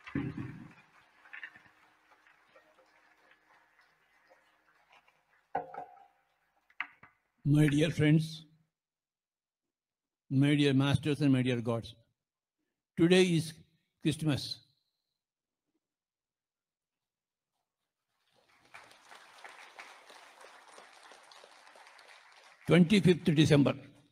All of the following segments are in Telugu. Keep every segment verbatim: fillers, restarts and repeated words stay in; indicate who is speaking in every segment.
Speaker 1: My dear friends, my dear masters and my dear gods, today is Christmas. twenty-fifth December.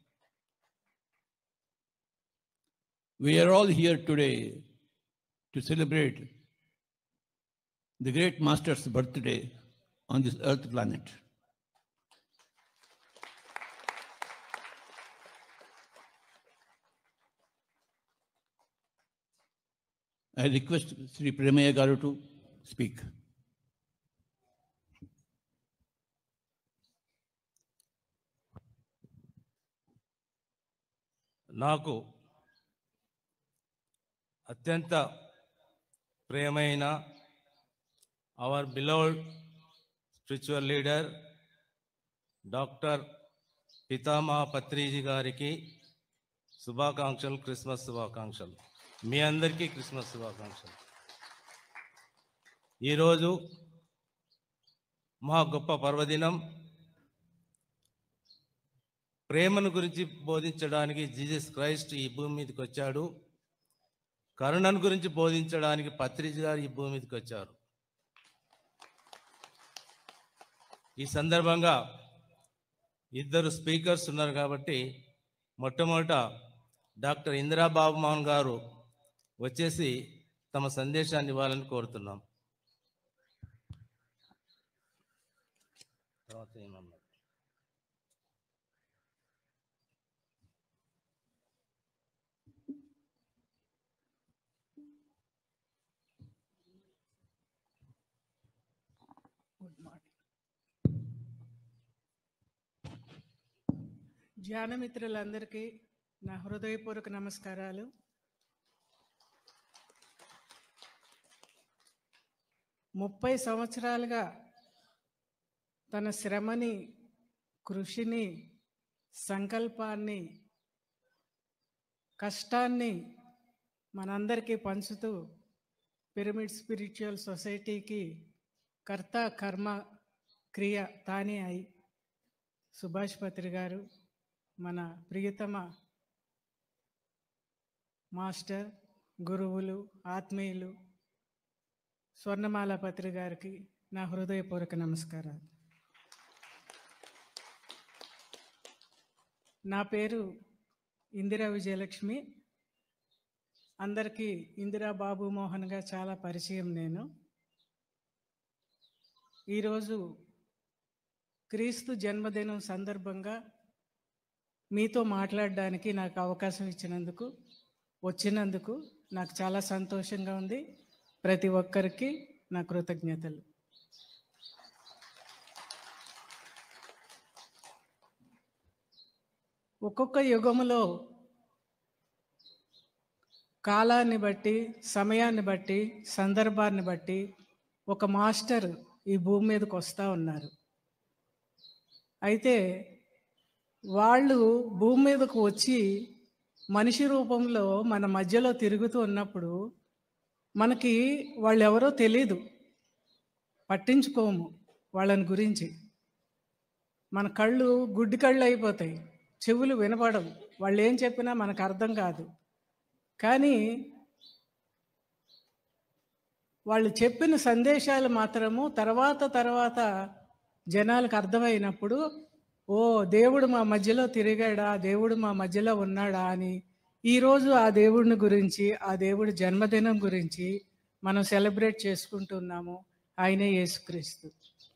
Speaker 1: We are all here today to celebrate the great master's birthday on this earth planet. I request Sri Premaya Garu to speak.
Speaker 2: నాకు అత్యంత ప్రియమైన our beloved spiritual leader doctor Pitamaha Patriji గారికి శుభాకాంక్షలు, క్రిస్మస్ శుభాకాంక్షలు. మీ అందరికీ క్రిస్మస్ శుభాకాంక్షలు. ఈరోజు మా గొప్ప పర్వదినం. ప్రేమను గురించి బోధించడానికి జీసస్ క్రైస్ట్ ఈ భూమి మీదకి వచ్చాడు. కరుణను గురించి బోధించడానికి పత్రిజీ గారు ఈ భూమి మీదకి వచ్చారు. ఈ సందర్భంగా ఇద్దరు స్పీకర్స్ ఉన్నారు కాబట్టి మొట్టమొదట డాక్టర్ ఇందిరా బాబు మోహన్ గారు వచ్చేసి తమ సందేశాన్ని ఇవ్వాలని కోరుతున్నాం. తర్వాత ఏమన్నా
Speaker 3: ధ్యానమిత్రులందరికీ నా హృదయపూర్వక నమస్కారాలు. ముప్పై సంవత్సరాలుగా తన శ్రమని, కృషిని, సంకల్పాన్ని, కష్టాన్ని మనందరికీ పంచుతూ పిరమిడ్ స్పిరిచువల్ సొసైటీకి కర్త కర్మ క్రియ తానే అయి సుభాష్ పత్రి గారు, మన ప్రియతమ మాస్టర్, గురువులు, ఆత్మీయులు స్వర్ణమాల పత్రి గారికి నా హృదయపూర్వక నమస్కారాలు. నా పేరు ఇందిరా విజయలక్ష్మి. అందరికీ ఇందిరా బాబు మోహన్గా చాలా పరిచయం. నేను ఈరోజు క్రీస్తు జన్మదినం సందర్భంగా మీతో మాట్లాడడానికి నాకు అవకాశం ఇచ్చినందుకు, వచ్చినందుకు నాకు చాలా సంతోషంగా ఉంది. ప్రతి ఒక్కరికి నా కృతజ్ఞతలు. ఒక్కొక్క యుగములో కాలాన్ని బట్టి, సమయాన్ని బట్టి, సందర్భాన్ని బట్టి ఒక మాస్టర్ ఈ భూమి మీదకి వస్తూ ఉన్నారు. అయితే వాళ్ళు భూమి మీదకు వచ్చి మనిషి రూపంలో మన మధ్యలో తిరుగుతూ ఉన్నప్పుడు మనకి వాళ్ళు ఎవరో తెలీదు, పట్టించుకోము వాళ్ళని గురించి. మన కళ్ళు గుడ్డి కళ్ళు అయిపోతాయి, చెవులు వినపడవు, వాళ్ళు ఏం చెప్పినా మనకు అర్థం కాదు. కానీ వాళ్ళు చెప్పిన సందేశాలు మాత్రము తర్వాత తర్వాత జనాలకు అర్థమైనప్పుడు, ఓ దేవుడు మా మధ్యలో తిరిగాడా, దేవుడు మా మధ్యలో ఉన్నాడా అని ఈరోజు ఆ దేవుడిని గురించి, ఆ దేవుడి జన్మదినం గురించి మనం సెలబ్రేట్ చేసుకుంటున్నాము. ఆయనే యేసుక్రీస్తు.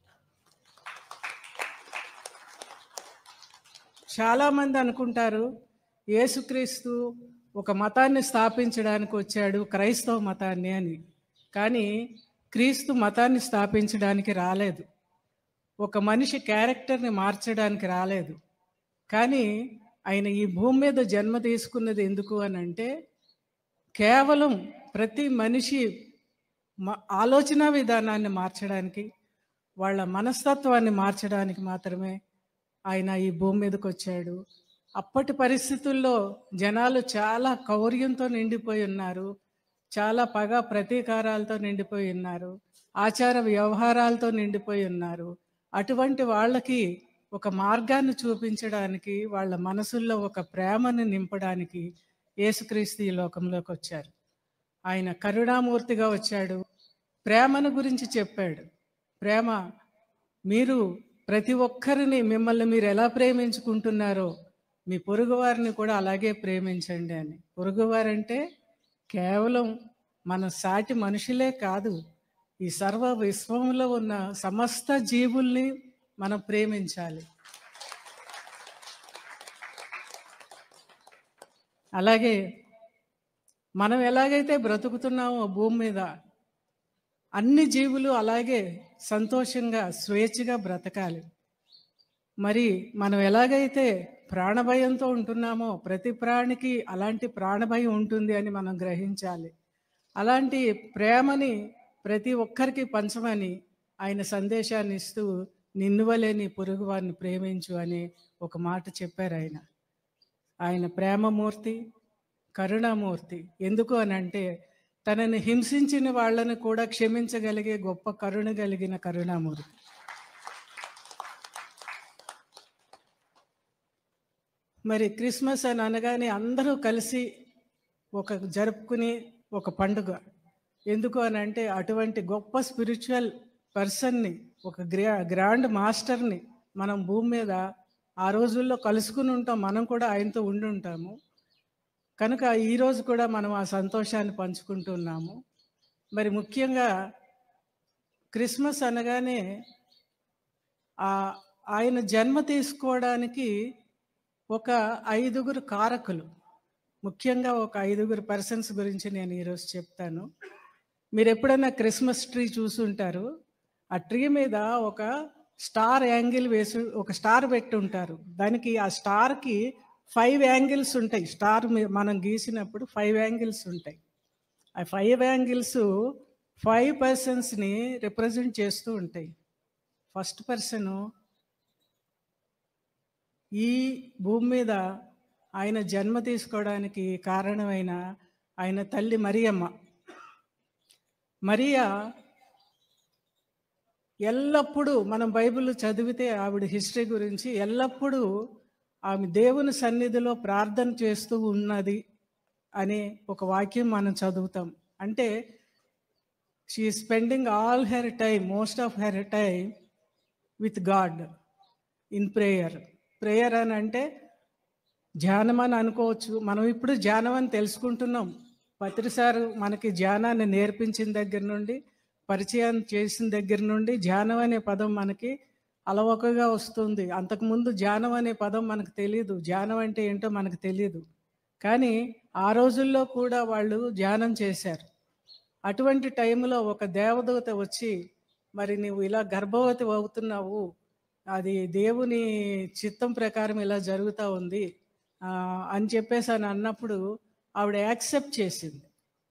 Speaker 3: చాలామంది అనుకుంటారు యేసుక్రీస్తు ఒక మతాన్ని స్థాపించడానికి వచ్చాడు, క్రైస్తవ మతాన్ని అని. కానీ క్రీస్తు మతాన్ని స్థాపించడానికి రాలేదు, ఒక మనిషి క్యారెక్టర్ని మార్చడానికి రాలేదు. కానీ ఆయన ఈ భూమి మీద జన్మ తీసుకున్నది ఎందుకు అని అంటే, కేవలం ప్రతి మనిషి ఆలోచన విధానాన్ని మార్చడానికి, వాళ్ళ మనస్తత్వాన్ని మార్చడానికి మాత్రమే ఆయన ఈ భూమి మీదకి వచ్చాడు. అప్పటి పరిస్థితుల్లో జనాలు చాలా కౌర్యంతో నిండిపోయి ఉన్నారు, చాలా పగ ప్రతీకారాలతో నిండిపోయి ఉన్నారు, ఆచార వ్యవహారాలతో నిండిపోయి ఉన్నారు. అటువంటి వాళ్ళకి ఒక మార్గాన్ని చూపించడానికి, వాళ్ళ మనసుల్లో ఒక ప్రేమను నింపడానికి యేసుక్రీస్తు ఈ లోకంలోకి వచ్చారు. ఆయన కరుణామూర్తిగా వచ్చాడు, ప్రేమను గురించి చెప్పాడు. ప్రేమ, మీరు ప్రతి ఒక్కరిని మిమ్మల్ని మీరు ఎలా ప్రేమించుకుంటున్నారో మీ పొరుగువారిని కూడా అలాగే ప్రేమించండి అని. పొరుగువారంటే కేవలం మన సాటి మనుషులే కాదు, ఈ సర్వ విశ్వంలో ఉన్న సమస్త జీవుల్ని మనం ప్రేమించాలి. అలాగే మనం ఎలాగైతే బ్రతుకుతున్నామో భూమి మీద, అన్ని జీవులు అలాగే సంతోషంగా స్వేచ్ఛగా బ్రతకాలి. మరి మనం ఎలాగైతే ప్రాణభయంతో ఉంటున్నామో ప్రతి ప్రాణికి అలాంటి ప్రాణభయం ఉంటుంది అని మనం గ్రహించాలి. అలాంటి ప్రేమని ప్రతి ఒక్కరికి పంచమని ఆయన సందేశాన్ని ఇస్తూ, నిన్నువలేని పొరుగు వారిని ప్రేమించు అని ఒక మాట చెప్పారు ఆయన. ఆయన ప్రేమమూర్తి, కరుణామూర్తి. ఎందుకు అని అంటే తనని హింసించిన వాళ్ళని కూడా క్షమించగలిగే గొప్ప కరుణ కలిగిన కరుణామూర్తి. మరి క్రిస్మస్ అని అనగానే అందరూ కలిసి ఒక జరుపుకుని ఒక పండుగ. ఎందుకు అని అంటే అటువంటి గొప్ప స్పిరిచువల్ పర్సన్ని, ఒక గ్రా గ్రాండ్ మాస్టర్ని మనం భూమి మీద ఆ రోజుల్లో కలుసుకుని ఉంటాం, మనం కూడా ఆయనతో ఉండి ఉంటాము. కనుక ఈరోజు కూడా మనం ఆ సంతోషాన్ని పంచుకుంటున్నాము. మరి ముఖ్యంగా క్రిస్మస్ అనగానే ఆయన జన్మ తీసుకోవడానికి ఒక ఐదుగురు కారకులు, ముఖ్యంగా ఒక ఐదుగురు పర్సన్స్ గురించి నేను ఈరోజు చెప్తాను. మీరు ఎప్పుడైనా క్రిస్మస్ ట్రీ చూసుంటారు, ఆ ట్రీ మీద ఒక స్టార్ యాంగిల్ వేసి ఒక స్టార్ పెట్టి ఉంటారు. దానికి ఆ స్టార్కి ఫైవ్ యాంగిల్స్ ఉంటాయి. స్టార్ మనం గీసినప్పుడు ఫైవ్ యాంగిల్స్ ఉంటాయి. ఆ ఫైవ్ యాంగిల్స్ ఫైవ్ పర్సన్స్ని రిప్రజెంట్ చేస్తూ ఉంటాయి. ఫస్ట్ పర్సను ఈ భూమి మీద ఆయన జన్మ తీసుకోవడానికి కారణమైన ఆయన తల్లి మరియమ్మ. మరియా ఎల్లప్పుడూ మనం బైబిల్ చదివితే ఆవిడ హిస్టరీ గురించి ఎల్లప్పుడూ ఆమె దేవుని సన్నిధిలో ప్రార్థన చేస్తూ ఉన్నది అనే ఒక వాక్యం మనం చదువుతాం. అంటే she is spending all her time, most of her time with God in prayer. Prayer అని అంటే ధ్యానం అని అనుకోవచ్చు. మనం ఇప్పుడు ధ్యానం అని తెలుసుకుంటున్నాం. పత్రిసారు మనకి ధ్యానాన్ని నేర్పించిన దగ్గర నుండి, పరిచయం చేసిన దగ్గర నుండి ధ్యానం అనే పదం మనకి అలవకగా వస్తుంది. అంతకుముందు ధ్యానం అనే పదం మనకు తెలియదు, ధ్యానం అంటే ఏంటో మనకు తెలియదు. కానీ ఆ రోజుల్లో కూడా వాళ్ళు ధ్యానం చేశారు. అటువంటి టైంలో ఒక దేవదూత వచ్చి, మరి నువ్వు ఇలా గర్భవతి అవుతున్నావు, అది దేవుని చిత్తం ప్రకారం ఇలా జరుగుతూ ఉంది అని చెప్పేసి అని అన్నప్పుడు ఆవిడ యాక్సెప్ట్ చేసింది.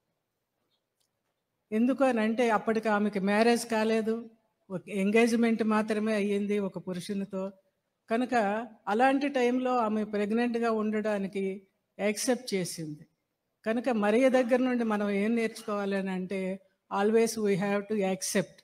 Speaker 3: ఎందుకు అని అంటే అప్పటికి ఆమెకి మ్యారేజ్ కాలేదు, ఒక ఎంగేజ్మెంట్ మాత్రమే అయ్యింది ఒక పురుషునితో. కనుక అలాంటి టైంలో ఆమె ప్రెగ్నెంట్గా ఉండడానికి యాక్సెప్ట్ చేసింది. కనుక మరియ దగ్గర నుండి మనం ఏం నేర్చుకోవాలి అని అంటే always we have to accept.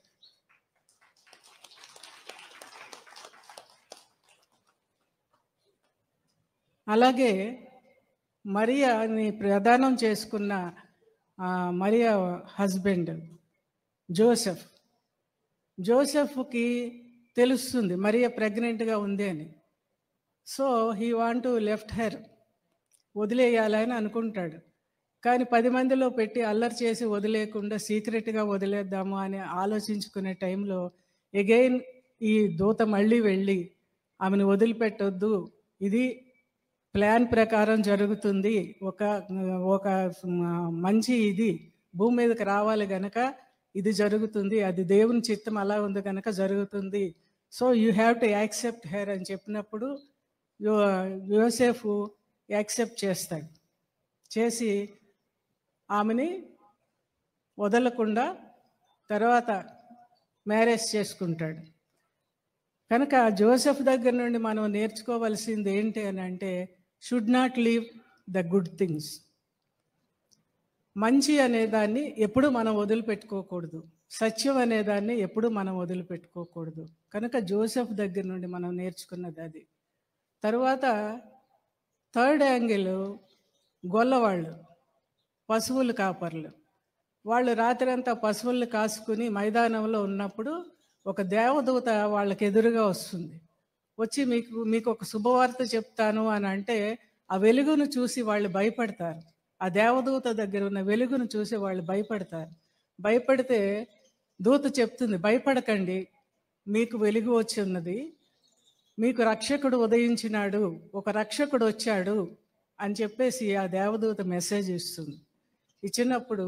Speaker 3: అలాగే మరియాని ప్రదానం చేసుకున్న మరియా హస్బెండ్ జోసెఫ్, జోసెఫ్కి తెలుస్తుంది మరియా ప్రెగ్నెంట్గా ఉంది అని. So he want to left her, వదిలేయాలని అనుకుంటాడు. కానీ పది మందిలో పెట్టి అల్లరి చేసి వదిలేయకుండా సీక్రెట్గా వదిలేద్దాము అని ఆలోచించుకునే టైంలో ఎగైన్ ఈ దూత మళ్ళీ వెళ్ళి ఆమెను వదిలిపెట్టొద్దు, ఇది ప్లాన్ ప్రకారం జరుగుతుంది, ఒక ఒక మంచి ఇది భూమి మీదకి రావాలి కనుక ఇది జరుగుతుంది, అది దేవుని చిత్తం అలా ఉంది కనుక జరుగుతుంది, so you have to accept her అని చెప్పినప్పుడు యో యోసేఫు యాక్సెప్ట్ చేస్తాడు. చేసి ఆమెని వదలకుండా తర్వాత మ్యారేజ్ చేసుకుంటాడు. కనుక జోసెఫ్ దగ్గర నుండి మనం నేర్చుకోవలసింది ఏంటి అని అంటే should not leave the good things. మంచి అనేదాన్ని ఎప్పుడు మనం వదిలిపెట్టుకోకూడదు, సత్యం అనేదాన్ని ఎప్పుడు మనం వదిలిపెట్టుకోకూడదు. కనుక జోసెఫ్ దగ్గర నుండి మనం నేర్చుకున్నది అది. తరువాత థర్డ్ యాంగిల్ గొల్లవాళ్ళు, పశువులు కాపర్లు. వాళ్ళు రాత్రంతా పశువులు కాసుకుని మైదానంలో ఉన్నప్పుడు ఒక దేవదూత వాళ్ళకి ఎదురుగా వస్తుంది. వచ్చి మీకు మీకు ఒక శుభవార్త చెప్తాను అని అంటే ఆ వెలుగును చూసి వాళ్ళు భయపడతారు. ఆ దేవదూత దగ్గర ఉన్న వెలుగును చూసి వాళ్ళు భయపడతారు. భయపడితే దూత చెప్తుంది, భయపడకండి, మీకు వెలుగు వచ్చి ఉన్నది, మీకు రక్షకుడు ఉదయించినాడు, ఒక రక్షకుడు వచ్చాడు అని చెప్పేసి ఆ దేవదూత మెసేజ్ ఇస్తుంది. ఇచ్చినప్పుడు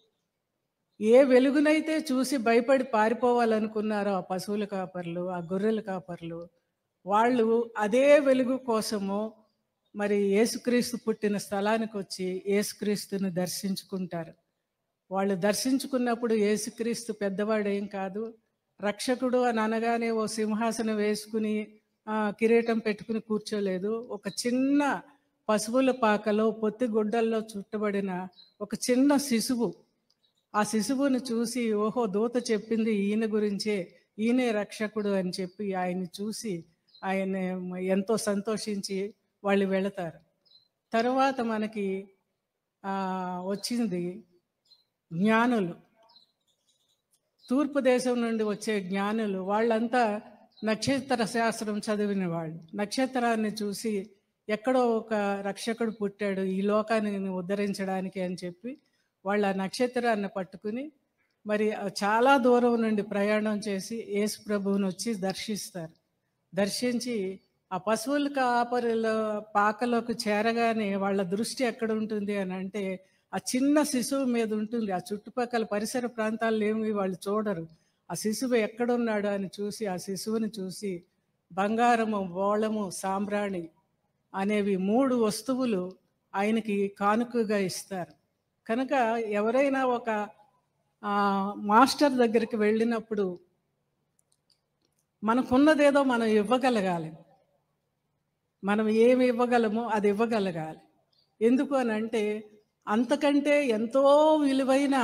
Speaker 3: ఏ వెలుగునైతే చూసి భయపడి పారిపోవాలనుకున్నారో ఆ పశువుల కాపర్లు, ఆ గొర్రెల కాపర్లు, వాళ్ళు అదే వెలుగు కోసము మరి యేసుక్రీస్తు పుట్టిన స్థలానికి వచ్చి యేసుక్రీస్తుని దర్శించుకుంటారు. వాళ్ళు దర్శించుకున్నప్పుడు యేసుక్రీస్తు పెద్దవాడేం కాదు, రక్షకుడు అని అనగానే ఓ సింహాసనం వేసుకుని కిరీటం పెట్టుకుని కూర్చోలేదు. ఒక చిన్న పశువుల పాకలో పొత్తి గుడ్డల్లో చుట్టబడిన ఒక చిన్న శిశువు. ఆ శిశువుని చూసి ఓహో దూత చెప్పింది ఈయన గురించే, ఈయనే రక్షకుడు అని చెప్పి ఆయన్ని చూసి ఆయన ఎంతో సంతోషించి వాళ్ళు వెళతారు. తర్వాత మనకి వచ్చింది జ్ఞానులు, తూర్పు దేశం నుండి వచ్చే జ్ఞానులు. వాళ్ళంతా నక్షత్ర శాస్త్రం చదివిన వాళ్ళు. నక్షత్రాన్ని చూసి ఎక్కడో ఒక రక్షకుడు పుట్టాడు ఈ లోకాన్ని ఉద్ధరించడానికి అని చెప్పి వాళ్ళు ఆ నక్షత్రాన్ని పట్టుకుని మరి చాలా దూరం నుండి ప్రయాణం చేసి యేసు ప్రభువుని వచ్చి దర్శిస్తారు. దర్శించి ఆ పశువుల కాపరుల పాకలోకి చేరగానే వాళ్ళ దృష్టి ఎక్కడ ఉంటుంది అని అంటే ఆ చిన్న శిశువు మీద ఉంటుంది. ఆ చుట్టుపక్కల పరిసర ప్రాంతాల్లో ఏమి వాళ్ళు చూడరు. ఆ శిశువు ఎక్కడున్నాడు అని చూసి ఆ శిశువుని చూసి బంగారము, బోళము, సాంబ్రాణి అనేవి మూడు వస్తువులు ఆయనకి కానుకగా ఇస్తారు. కనుక ఎవరైనా ఒక మాస్టర్ దగ్గరికి వెళ్ళినప్పుడు మనకున్నదేదో మనం ఇవ్వగలగాలి. మనం ఏమి ఇవ్వగలమో అది ఇవ్వగలగాలి. ఎందుకు అని అంటే అంతకంటే ఎంతో విలువైన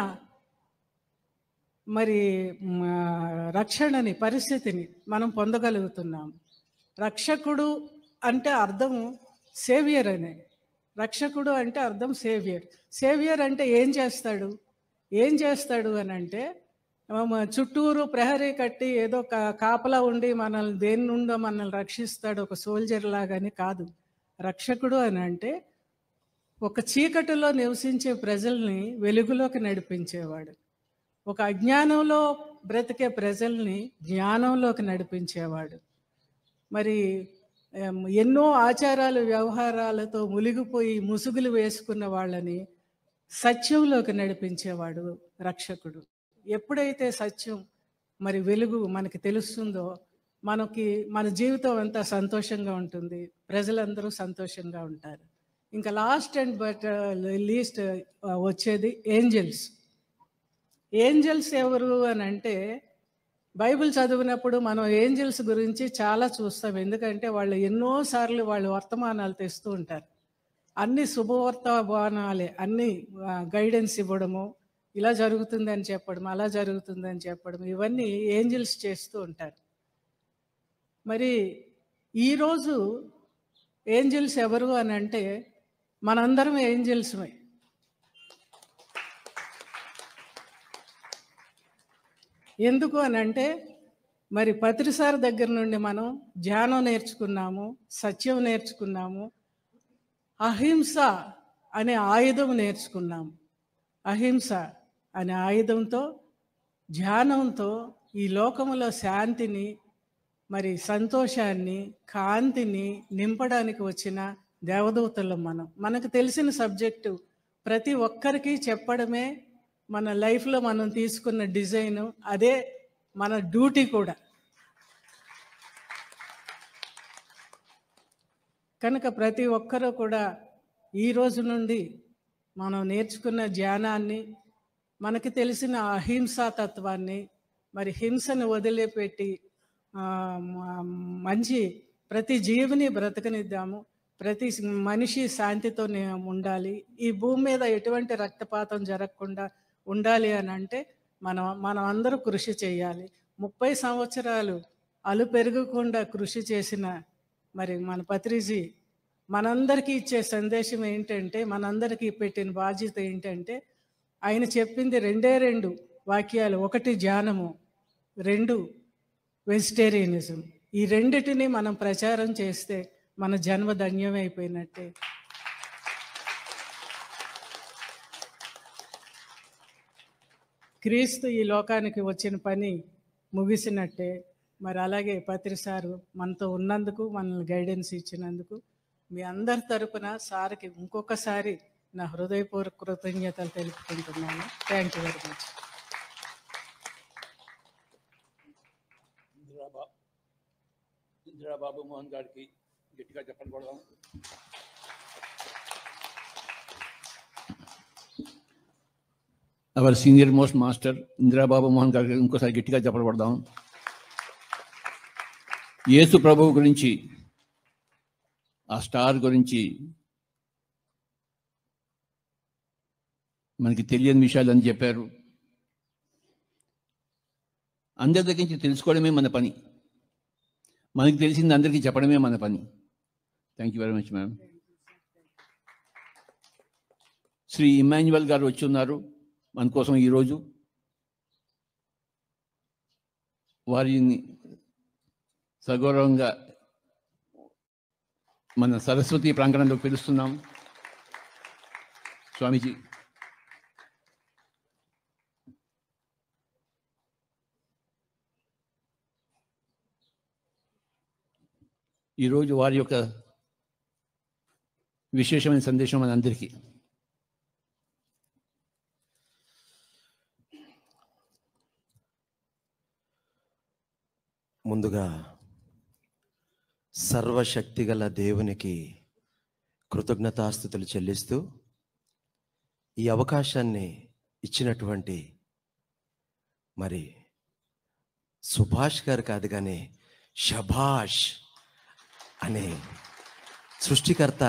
Speaker 3: మరి రక్షణని, పరిస్థితిని మనం పొందగలుగుతున్నాం. రక్షకుడు అంటే అర్థం సేవియర్ అనే. రక్షకుడు అంటే అర్థం సేవియర్. సేవియర్ అంటే ఏం చేస్తాడు ఏం చేస్తాడు అని అంటే చుట్టూరు ప్రహరీ కట్టి ఏదో కాపలా ఉండి మనల్ని దేని నుండో మనల్ని రక్షిస్తాడు ఒక సోల్జర్ లాగాని కాదు. రక్షకుడు అని అంటే ఒక చీకటిలో నివసించే ప్రజల్ని వెలుగులోకి నడిపించేవాడు. ఒక అజ్ఞానంలో బ్రతికే ప్రజల్ని జ్ఞానంలోకి నడిపించేవాడు. మరి ఎన్నో ఆచారాలు వ్యవహారాలతో మునిగిపోయి ముసుగులు వేసుకున్న వాళ్ళని సత్యంలోకి నడిపించేవాడు రక్షకుడు. ఎప్పుడైతే సత్యం మరి వెలుగు మనకి తెలుస్తుందో మనకి మన జీవితం అంతా సంతోషంగా ఉంటుంది, ప్రజలందరూ సంతోషంగా ఉంటారు. ఇంకా లాస్ట్ అండ్ బట్ లీస్ట్ వచ్చేది ఏంజల్స్. ఏంజల్స్ ఎవరు అని అంటే బైబిల్ చదివినప్పుడు మనం ఏంజల్స్ గురించి చాలా చూస్తాం. ఎందుకంటే వాళ్ళు ఎన్నోసార్లు వాళ్ళు వర్తమానాలు తెస్తూ ఉంటారు. అన్ని శుభవర్తమానాలే, అన్ని గైడెన్స్ ఇవ్వడము, ఇలా జరుగుతుందని చెప్పడం, అలా జరుగుతుందని చెప్పడం, ఇవన్నీ ఏంజల్స్ చేస్తూ ఉంటారు. మరి ఈరోజు ఏంజల్స్ ఎవరు అని అంటే మనందరం ఏంజల్స్మే. ఎందుకు అని అంటే మరి పత్రిసార్ దగ్గర నుండి మనం ధ్యానం నేర్చుకున్నాము, సత్యం నేర్చుకున్నాము, అహింస అనే ఆయుధం నేర్చుకున్నాము. అహింస అనే ఆయుధంతో, ధ్యానంతో ఈ లోకములో శాంతిని, మరి సంతోషాన్ని, కాంతిని నింపడానికి వచ్చిన దేవదూతలు మనం. మనకు తెలిసిన సబ్జెక్టు ప్రతి ఒక్కరికి చెప్పడమే మన లైఫ్లో మనం తీసుకున్న డిజైను, అదే మన డ్యూటీ కూడా. కనుక ప్రతి ఒక్కరూ కూడా ఈ రోజు నుండి మనం నేర్చుకున్న జ్ఞానాన్ని, మనకి తెలిసిన అహింసా తత్వాన్ని, మరి హింసను వదిలిపెట్టి మంచి ప్రతి జీవిని బ్రతకనిద్దాము. ప్రతి మనిషి శాంతితో ఉండాలి, ఈ భూమి మీద ఎటువంటి రక్తపాతం జరగకుండా ఉండాలి అని అంటే మనం మనం అందరూ కృషి చేయాలి. ముప్పై సంవత్సరాలు అలు పెరగకుండా కృషి చేసిన మరి మన పత్రిజీ మనందరికీ ఇచ్చే సందేశం ఏంటంటే, మనందరికీ పెట్టిన బాధ్యత ఏంటంటే, ఆయన చెప్పింది రెండే రెండు వాక్యాలు. ఒకటి ధ్యానము, రెండు వెజిటేరియనిజం. ఈ రెండిటిని మనం ప్రచారం చేస్తే మన జన్మ ధన్యమైపోయినట్టే. క్రీస్తు ఈ లోకానికి వచ్చిన పని ముగిసినట్టే. మరి అలాగే పత్రి సారు మనతో ఉన్నందుకు, మనల్ని గైడెన్స్ ఇచ్చినందుకు మీ అందరి తరపున సార్కి ఇంకొకసారి నా హృదయపూర్వక కృతజ్ఞతలు తెలుపుకుంటున్నాను. Thank you very much.
Speaker 1: Indirababu Mohan గారికి గట్టిగా చెప్పండి కొడదాం. Our senior most master Indirababu Mohan గారికి ఇంకోసారి గట్టిగా చెప్పబడదాం. యేసు ప్రభువు గురించి, ఆ స్టార్ గురించి మనకి తెలియని విషయాలు అని చెప్పారు. అందరి దగ్గర నుంచి తెలుసుకోవడమే మన పని, మనకి తెలిసింది అందరికీ చెప్పడమే మన పని. Thank you very much ma'am. Shri Emmanuel గారు వచ్చి ఉన్నారు మన కోసం ఈరోజు. వారిని సగౌరవంగా మన సరస్వతి ప్రాంగణంలో పిలుస్తున్నాం. స్వామీజీ. ఈరోజు వారి యొక్క విశేషమైన సందేశం మన అందరికీ.
Speaker 4: ముందుగా సర్వశక్తిగల దేవునికి కృతజ్ఞతాస్తుతులు చెల్లిస్తూ, ఈ అవకాశాన్ని ఇచ్చినటువంటి మరి సుభాష్ గారు కాదు కానీ శభాష్ అనే సృష్టికర్త,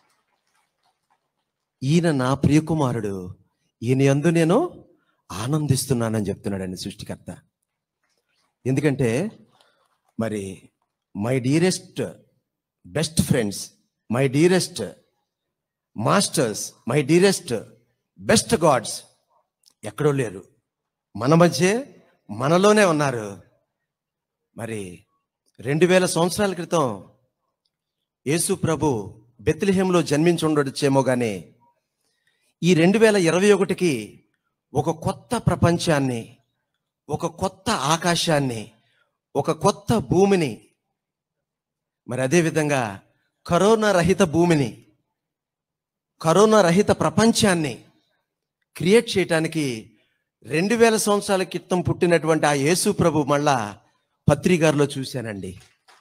Speaker 4: ఈయన నా ప్రియకుమారుడు, ఈయన యందు నేను ఆనందిస్తున్నానని చెప్తున్నాడండి సృష్టికర్త. ఎందుకంటే మరి my dearest best friends, my dearest masters, my dearest best gods ఎక్కడో లేరు, మన మధ్య మనలోనే ఉన్నారు. మరి రెండు వేల సంవత్సరాల క్రితం యేసు ప్రభు బెత్లెహేంలో జన్మించి ఉండొచ్చేమో కానీ ఈ రెండు వేల ఇరవై ఒకటికి ఒక కొత్త ప్రపంచాన్ని, ఒక కొత్త ఆకాశాన్ని, ఒక కొత్త భూమిని, మరి అదేవిధంగా కరోనా రహిత భూమిని, కరోనా రహిత ప్రపంచాన్ని క్రియేట్ చేయటానికి రెండు వేల సంవత్సరాల క్రితం పుట్టినటువంటి ఆ యేసు ప్రభు మళ్ళా పత్రి గారిలో చూశానండి.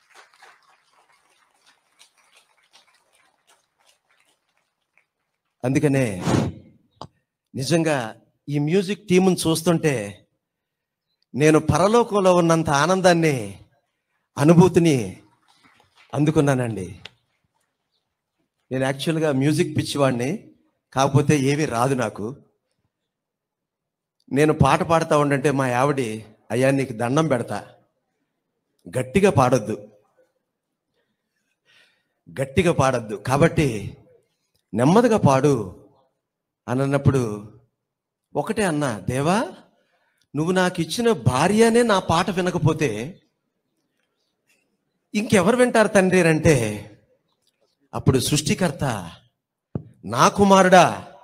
Speaker 4: అందుకనే నిజంగా ఈ మ్యూజిక్ టీమును చూస్తుంటే నేను పరలోకంలో ఉన్నంత ఆనందాన్ని, అనుభూతిని అందుకున్నానండి. నేను యాక్చువల్గా మ్యూజిక్ పిచ్చివాడిని, కాకపోతే ఏమీ రాదు నాకు. నేను పాట పాడుతూ ఉండంటే మా ఆవిడి, అయ్యా నీకు దండం పెడతా, గట్టిగా పాడొద్దు, గట్టిగా పాడొద్దు, కాబట్టి నెమ్మదిగా పాడు అని అన్నప్పుడు ఒకటే అన్నా, దేవా నువ్వు నాకు ఇచ్చిన భార్యనే నా పాట వినకపోతే ఇంకెవరు వింటారు తండ్రి అంటే, అప్పుడు సృష్టికర్త, నా కుమారుడా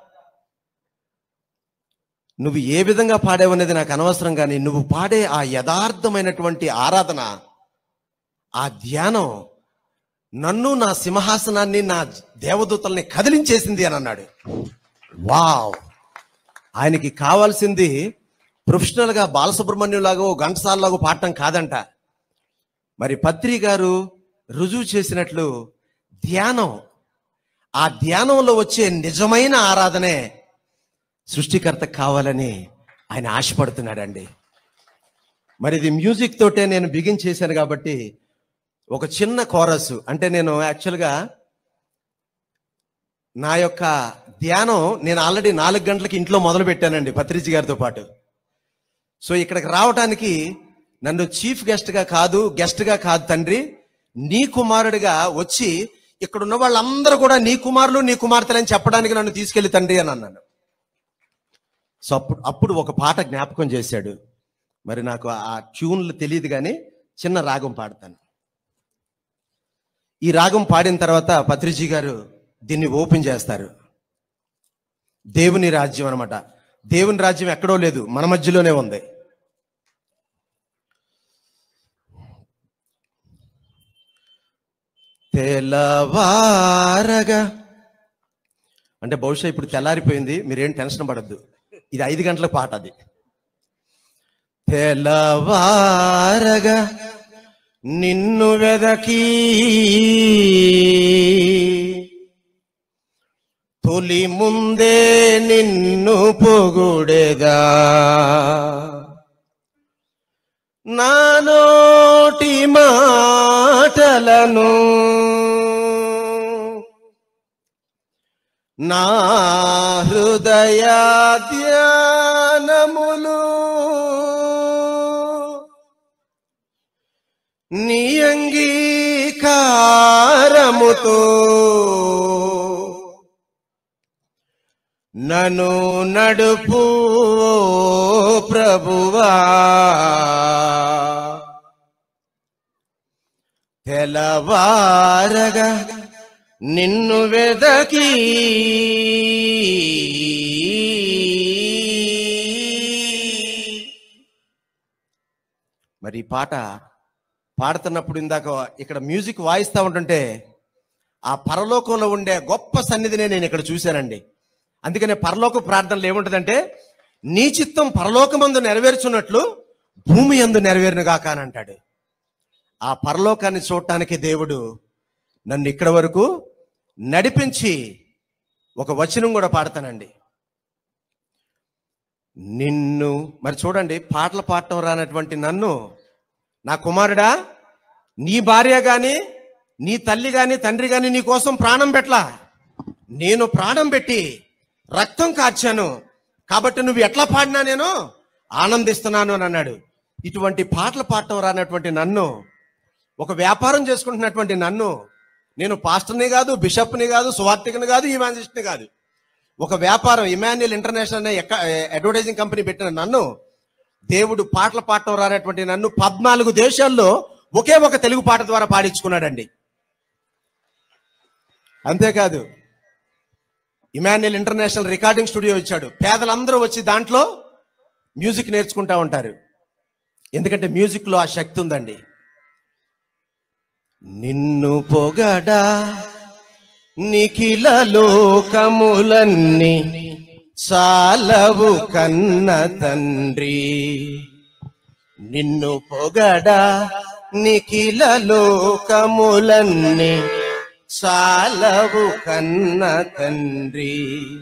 Speaker 4: నువ్వు ఏ విధంగా పాడావనేది నాకు అనవసరం, కానీ నువ్వు పాడే ఆ యథార్థమైనటువంటి ఆరాధన, ఆ ధ్యానం నన్ను, నా సింహాసనాన్ని, నా దేవదూతల్ని కదిలించేసింది అని అన్నాడు. వావ్! ఆయనకి కావాల్సింది ప్రొఫెషనల్గా బాలసుబ్రహ్మణ్యం లాగా ఘంటసాలలాగా పాడటం కాదంట. మరి పత్రి గారు రుజువు చేసినట్లు ధ్యానం, ఆ ధ్యానంలో వచ్చే నిజమైన ఆరాధనే సృష్టికర్త కావాలని ఆయన ఆశపడుతున్నాడండి. మరి ఇది మ్యూజిక్ తోటే నేను బిగిన్ చేశాను కాబట్టి ఒక చిన్న కోరస్, అంటే నేను యాక్చువల్గా నా యొక్క ధ్యానం నేను ఆల్రెడీ నాలుగు గంటలకి ఇంట్లో మొదలు పెట్టానండి పత్రిజీ గారితో పాటు. సో ఇక్కడికి రావడానికి నన్ను చీఫ్ గెస్ట్గా కాదు, గెస్ట్గా కాదు తండ్రి, నీ కుమారుడిగా వచ్చి ఇక్కడ ఉన్న వాళ్ళందరూ కూడా నీ కుమారులు నీ కుమార్తెలని చెప్పడానికి నన్ను తీసుకెళ్లి తండ్రి అని అన్నాను. సో అప్పుడు అప్పుడు ఒక పాట జ్ఞాపకం చేశాడు. మరి నాకు ఆ ట్యూన్లు తెలియదు కానీ చిన్న రాగం పాడతాను. ఈ రాగం పాడిన తర్వాత పత్రిజీ గారు దీన్ని ఓపెన్ చేస్తారు. దేవుని రాజ్యం అనమాట. దేవుని రాజ్యం ఎక్కడో లేదు, మన మధ్యలోనే ఉంది. తెల్లవారగా అంటే బహుశా ఇప్పుడు తెల్లారిపోయింది, మీరేం టెన్షన్ పడద్దు, ఇది ఐదు గంటల పాట. అది తెల్లవారగా నిన్ను వెదకి తొలి ముందే నిన్ను పొగుడెదా, నా నోటి మాటలను నా హృదయ ధ్యానములు నీ అంగీకారముతో నన్ను నడుపు ప్రభువా. తెల్లవారగా నిన్ను వెదకి మరి ఈ పాట పాడుతున్నప్పుడు ఇందాక ఇక్కడ మ్యూజిక్ వాయిస్తూ ఉంటుంటే ఆ పరలోకంలో ఉండే గొప్ప సన్నిధిని నేను ఇక్కడ చూశానండి. అందుకనే పరలోక ప్రార్థనలు ఏముంటుందంటే, నీ చిత్తం పరలోకమందు నెరవేర్చున్నట్లు భూమి యందు నెరవేరునుగాక అని అంటాడు. ఆ పరలోకాన్ని చూడటానికి దేవుడు నన్ను ఇక్కడ వరకు నడిపించి ఒక వచనం కూడా పాడతానండి. నిన్ను మరి చూడండి, పాటలు పాడటం రానటువంటి నన్ను, నా కుమారుడా నీ భార్య గాని నీ తల్లి గాని తండ్రి గాని నీ కోసం ప్రాణం పెట్టలా, నేను ప్రాణం పెట్టి రక్తం కార్చాను కాబట్టి నువ్వు ఎట్లా పాడినా నేను ఆనందిస్తున్నాను అని అన్నాడు. ఇటువంటి పాటలు పాడటం రానటువంటి నన్ను, ఒక వ్యాపారం చేసుకుంటున్నటువంటి నన్ను, నేను పాస్టర్ని కాదు, బిషప్ని కాదు, సువార్థికని కాదు, ఇవాంజలిస్ట్ని కాదు, ఒక వ్యాపారం ఇమాన్యుయల్ ఇంటర్నేషనల్ అనే అడ్వర్టైజింగ్ కంపెనీ పెట్టిన నన్ను, దేవుడు పాటలు పాడటం రానటువంటి నన్ను పద్నాలుగు దేశాల్లో ఒకే ఒక తెలుగు పాట ద్వారా పాడించుకున్నాడండి. అంతేకాదు ఇమాన్యుయల్ ఇంటర్నేషనల్ రికార్డింగ్ స్టూడియో ఇచ్చాడు. పేదలందరూ వచ్చి దాంట్లో మ్యూజిక్ నేర్చుకుంటా ఉంటారు, ఎందుకంటే మ్యూజిక్లో ఆ శక్తి ఉందండి. నిన్ను పొగడా నిఖిల లోకములన్నీ చాలవు కన్న తండ్రి, నిన్ను పొగడా నిఖిల లోకములన్నీ చాలవు కన్న తండ్రి,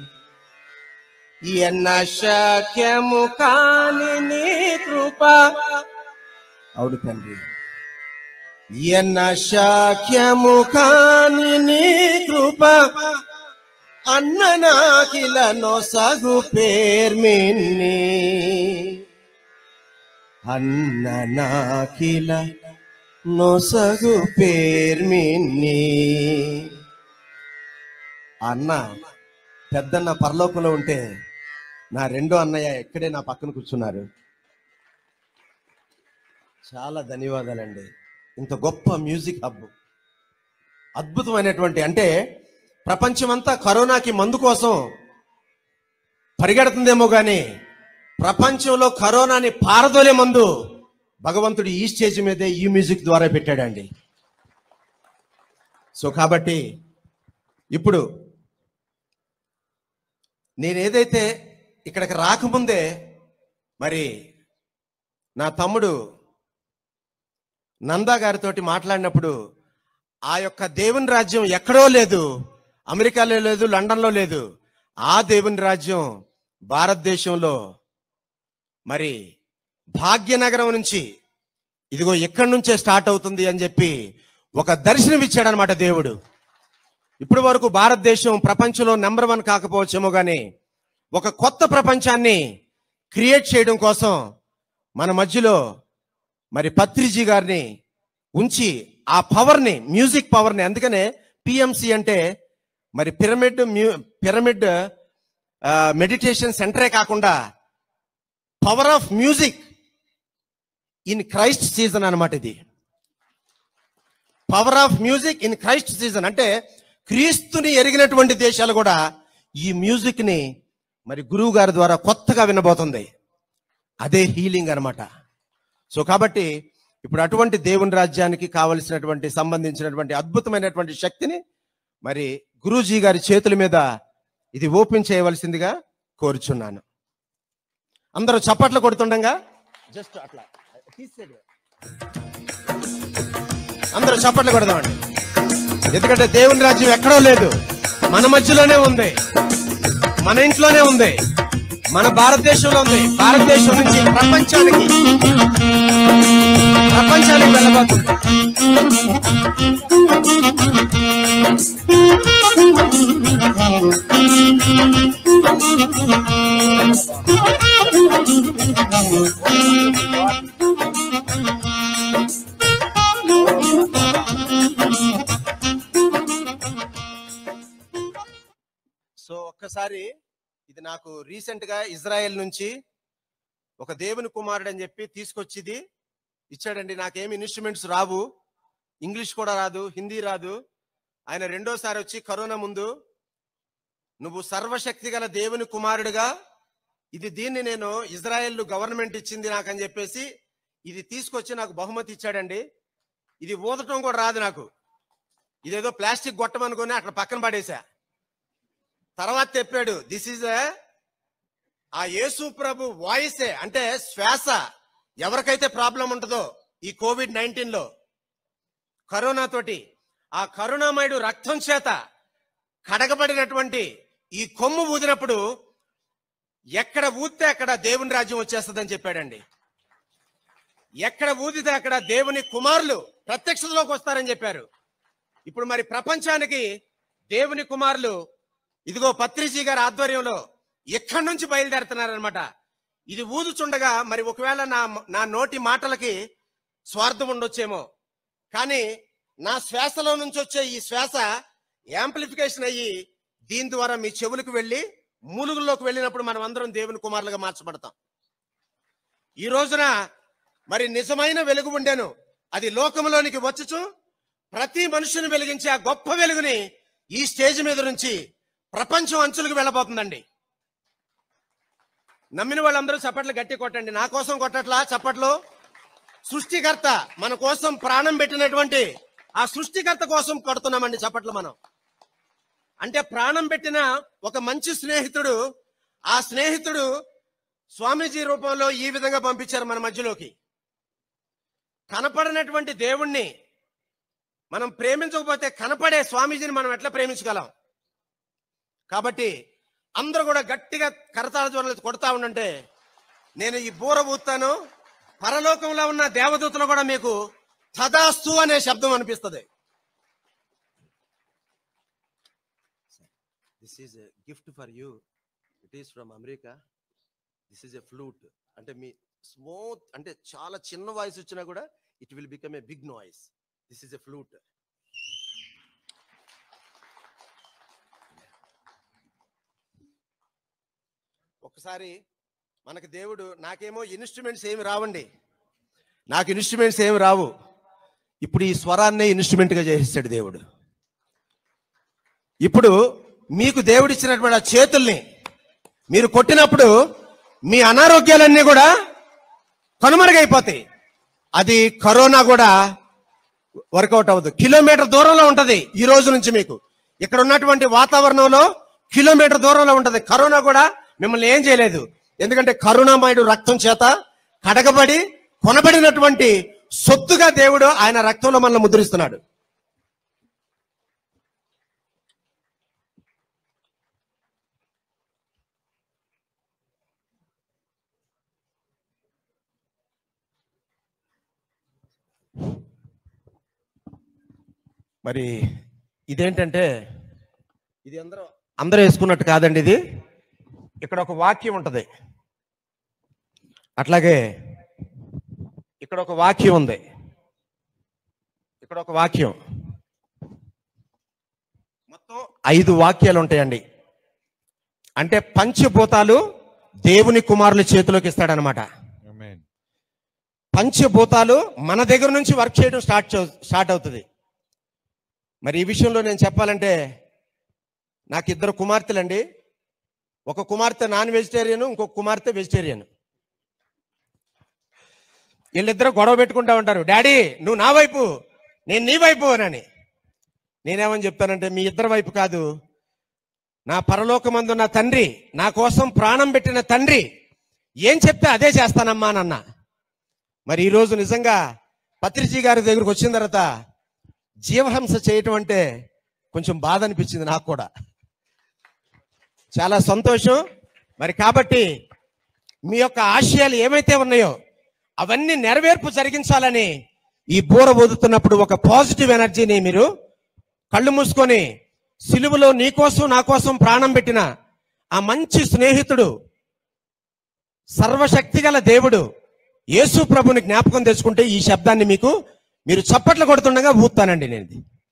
Speaker 4: ఎన్న శక్యము కాని నీ కృప, అవును తండ్రి, ఎన్న శక్యము కాని నీ కృప, అన్న నాకిల నొసగు పేర్మిన్ని, అన్న నాకిల నొసగు పేర్మిన్ని. అన్న పెద్దన్న పరలోకంలో ఉంటే నా రెండో అన్నయ్య ఇక్కడే నా పక్కన కూర్చున్నారు. చాలా ధన్యవాదాలండి. ఇంత గొప్ప మ్యూజిక్ హబ్, అద్భుతమైనటువంటి, అంటే ప్రపంచమంతా కరోనాకి మందు కోసం పరిగెడుతుందేమో కానీ ప్రపంచంలో కరోనాని పారదోలే మందు భగవంతుడు ఈ స్టేజ్ మీదే ఈ మ్యూజిక్ ద్వారా పెట్టాడండి. సో కాబట్టి ఇప్పుడు నేను ఏదైతే ఇక్కడికి రాకముందే మరి నా తమ్ముడు నందా గారితో మాట్లాడినప్పుడు, ఆ యొక్క దేవుని రాజ్యం ఎక్కడో లేదు, అమెరికాలో లేదు, లండన్లో లేదు, ఆ దేవుని రాజ్యం భారతదేశంలో మరి భాగ్యనగరం నుంచి ఇదిగో ఎక్కడి నుంచే స్టార్ట్ అవుతుంది అని చెప్పి ఒక దర్శనం ఇచ్చాడనమాట దేవుడు. ఇప్పటి వరకు భారతదేశం ప్రపంచంలో నెంబర్ వన్ కాకపోవచ్చేమో కానీ ఒక కొత్త ప్రపంచాన్ని క్రియేట్ చేయడం కోసం మన మధ్యలో మరి పత్రిజీ గారిని ఉంచి ఆ పవర్ని, మ్యూజిక్ పవర్ని, అందుకనే పిఎంసి అంటే మరి పిరమిడ్ మ్యూ పిరమిడ్ మెడిటేషన్ సెంటరే కాకుండా power of music in Christ season అన్నమాట. ఇది power of music in Christ season అంటే క్రీస్తుని ఎరిగినటువంటి దేశాలు కూడా ఈ మ్యూజిక్ ని మరి గురువు గారి ద్వారా కొత్తగా వినబోతుంది. అదే హీలింగ్ అన్నమాట. సో కాబట్టి ఇప్పుడు అటువంటి దేవుని రాజ్యానికి కావలసినటువంటి సంబంధించినటువంటి అద్భుతమైనటువంటి శక్తిని మరి గురూజీ గారి చేతుల మీద ఇది ఓపెన్ చేయవలసిందిగా కోరుచున్నాను. అందరూ చప్పట్లు కొడుతుండగా జస్ట్ అట్లా అందరూ చప్పట్లు కొడదామండి. ఎందుకంటే దేవుని రాజ్యం ఎక్కడో లేదు, మన మధ్యలోనే ఉంది, మన ఇంట్లోనే ఉంది, మన భారతదేశంలో ఉంది. భారతదేశం నుంచి ప్రపంచానికి ప్రపంచానికి వెళ్ళబోతుంది. సో ఒక్కసారి ఇది నాకు రీసెంట్ గా ఇజ్రాయెల్ నుంచి ఒక దేవుని కుమారుడు అని చెప్పి తీసుకొచ్చిది ఇచ్చాడండి. నాకేమి ఇన్స్ట్రుమెంట్స్ రావు, ఇంగ్లీష్ కూడా రాదు, హిందీ రాదు. ఆయన రెండోసారి వచ్చి కరోనా ముందు నువ్వు సర్వశక్తి గల దేవుని కుమారుడుగా, ఇది దీన్ని నేను ఇజ్రాయెల్ గవర్నమెంట్ ఇచ్చింది నాకని చెప్పేసి ఇది తీసుకొచ్చి నాకు బహుమతి ఇచ్చాడండి. ఇది ఊదటం కూడా రాదు నాకు, ఇదేదో ప్లాస్టిక్ గొట్టం అనుకుని అక్కడ పక్కన పడేసా. తర్వాత చెప్పాడు, దిస్ ఈజ్ ఆ యేసు ప్రభు వాయిసే, అంటే శ్వాస. ఎవరికైతే ప్రాబ్లం ఉంటుందో ఈ కోవిడ్ నైన్టీన్ లో కరోనా తోటి, ఆ కరుణామయుడు రక్తం చేత కడగబడినటువంటి ఈ కొమ్ము ఊదినప్పుడు ఎక్కడ ఊదితే అక్కడ దేవుని రాజ్యం వచ్చేస్తుందని చెప్పాడండి. ఎక్కడ ఊదితే అక్కడ దేవుని కుమారులు ప్రత్యక్షతలోకి వస్తారని చెప్పారు. ఇప్పుడు మరి ప్రపంచానికి దేవుని కుమారులు ఇదిగో పత్రిజీ గారి ఆధ్వర్యంలో ఎక్కడి నుంచి బయలుదేరుతున్నారనమాట. ఇది ఊదుచుండగా మరి ఒకవేళ నా నా నోటి మాటలకి స్వార్థం ఉండొచ్చేమో, కానీ నా శ్వాసలో నుంచి వచ్చే ఈ శ్వాస యాంప్లిఫికేషన్ అయ్యి దీని ద్వారా మీ చెవులకు వెళ్ళి మూలుగుల్లోకి వెళ్ళినప్పుడు మనం అందరం దేవుని కుమారులుగా మార్చబడతాం. ఈ రోజున మరి నిజమైన వెలుగు ఉండేను, అది లోకంలోనికి వచ్చుచు ప్రతి మనుషుని వెలిగించే ఆ గొప్ప వెలుగుని ఈ స్టేజ్ మీద నుంచి ప్రపంచం అంచులకు వెళ్ళబోతుందండి. నమ్మిన వాళ్ళందరూ చప్పట్లు గట్టి కొట్టండి. నా కోసం కొట్టట్లా చప్పట్లు. సృష్టికర్త మన కోసం ప్రాణం పెట్టినటువంటి ఆ సృష్టికర్త కోసం కొడుతున్నామండి చప్పట్లు మనం. అంటే ప్రాణం పెట్టిన ఒక మంచి స్నేహితుడు, ఆ స్నేహితుడు స్వామీజీ రూపంలో ఈ విధంగా పంపించారు మన మధ్యలోకి. కనపడినటువంటి దేవుణ్ణి మనం ప్రేమించకపోతే కనపడే స్వామీజీని మనం ఎట్లా ప్రేమించగలం? కాబట్టి అందరూ కూడా గట్టిగా కరతాళ జ్వరాలు కొడతా ఉండంటే నేను ఈ బూర ఊతాను, పరలోకంలో ఉన్న దేవదూతలు కూడా మీకు తదాస్తు అనే శబ్దం అనిపిస్తుంది. This is a gift for you, it is from America. This is a flute. అంటే మీ స్మూత్, అంటే చాలా చిన్న వాయిస్ వచ్చినా కూడా it will become a big noise. This is a flute. ఒకసారి మనకి దేవుడు, నాకేమో ఇన్స్ట్రుమెంట్స్ ఏమి రావండి, నాకు ఇన్స్ట్రుమెంట్స్ ఏమి రావు. ఇప్పుడు ఈ స్వరాన్నే ఇన్స్ట్రుమెంట్గా చేసేసాడు దేవుడు. ఇప్పుడు మీకు దేవుడు ఇచ్చినటువంటి ఆ చేతుల్ని మీరు కొట్టినప్పుడు మీ అనారోగ్యాలన్నీ కూడా కనుమరుగైపోతాయి. అది కరోనా కూడా వర్కౌట్ అవ్వదు. కిలోమీటర్ దూరంలో ఉంటది ఈ రోజు నుంచి. మీకు ఇక్కడ ఉన్నటువంటి వాతావరణంలో కిలోమీటర్ దూరంలో ఉంటది. కరోనా కూడా మిమ్మల్ని ఏం చేయలేదు. ఎందుకంటే కరుణామయుడు రక్తం చేత కడగబడి కొనబడినటువంటి సొత్తుగా దేవుడు ఆయన రక్తంలో మనల్ని ముద్రిస్తున్నాడు. మరి ఇదేంటంటే ఇది అందరూ అందరూ వేసుకున్నట్టు కాదండి. ఇది ఇక్కడ ఒక వాక్యం ఉంటుంది, అట్లాగే ఇక్కడ ఒక వాక్యం ఉంది, ఇక్కడ ఒక వాక్యం, మొత్తం ఐదు వాక్యాలు ఉంటాయండి. అంటే పంచభూతాలు దేవుని కుమారుల చేతిలోకి ఇస్తాడనమాట. పంచభూతాలు మన దగ్గర నుంచి వర్క్ చేయడం స్టార్ట్ స్టార్ట్ అవుతుంది. మరి ఈ విషయంలో నేను చెప్పాలంటే, నాకు ఇద్దరు కుమార్తెలండి. ఒక కుమార్తె నాన్ వెజిటేరియన్, ఇంకొక కుమార్తె వెజిటేరియన్. వీళ్ళిద్దరూ గొడవ పెట్టుకుంటా ఉంటారు, డాడీ నువ్వు నా వైపు నేను నీ వైపు అని. నేనేమని చెప్తానంటే, మీ ఇద్దరు వైపు కాదు, నా పరలోకమందు నా తండ్రి, నా కోసం ప్రాణం పెట్టిన తండ్రి ఏం చెప్తే అదే చేస్తానమ్మా నన్న. మరి ఈరోజు నిజంగా పత్రిజీ గారి దగ్గరకు వచ్చిన తర్వాత జీవహింస చేయటం అంటే కొంచెం బాధ అనిపించింది నాకు కూడా, చాలా సంతోషం. మరి కాబట్టి మీ యొక్క ఆశయాలు ఏమైతే ఉన్నాయో అవన్నీ నెరవేర్పు జరిగించాలని ఈ బూర ఊదుతున్నప్పుడు ఒక పాజిటివ్ ఎనర్జీని మీరు కళ్ళు మూసుకొని, సిలువలో నీ కోసం నా కోసం ప్రాణం పెట్టిన ఆ మంచి స్నేహితుడు, సర్వశక్తిగల దేవుడు యేసు ప్రభుని జ్ఞాపకం తెచ్చుకుంటే ఈ శబ్దాన్ని మీకు మీరు చప్పట్లు కొడుతుండగా ఊతానండి నేను.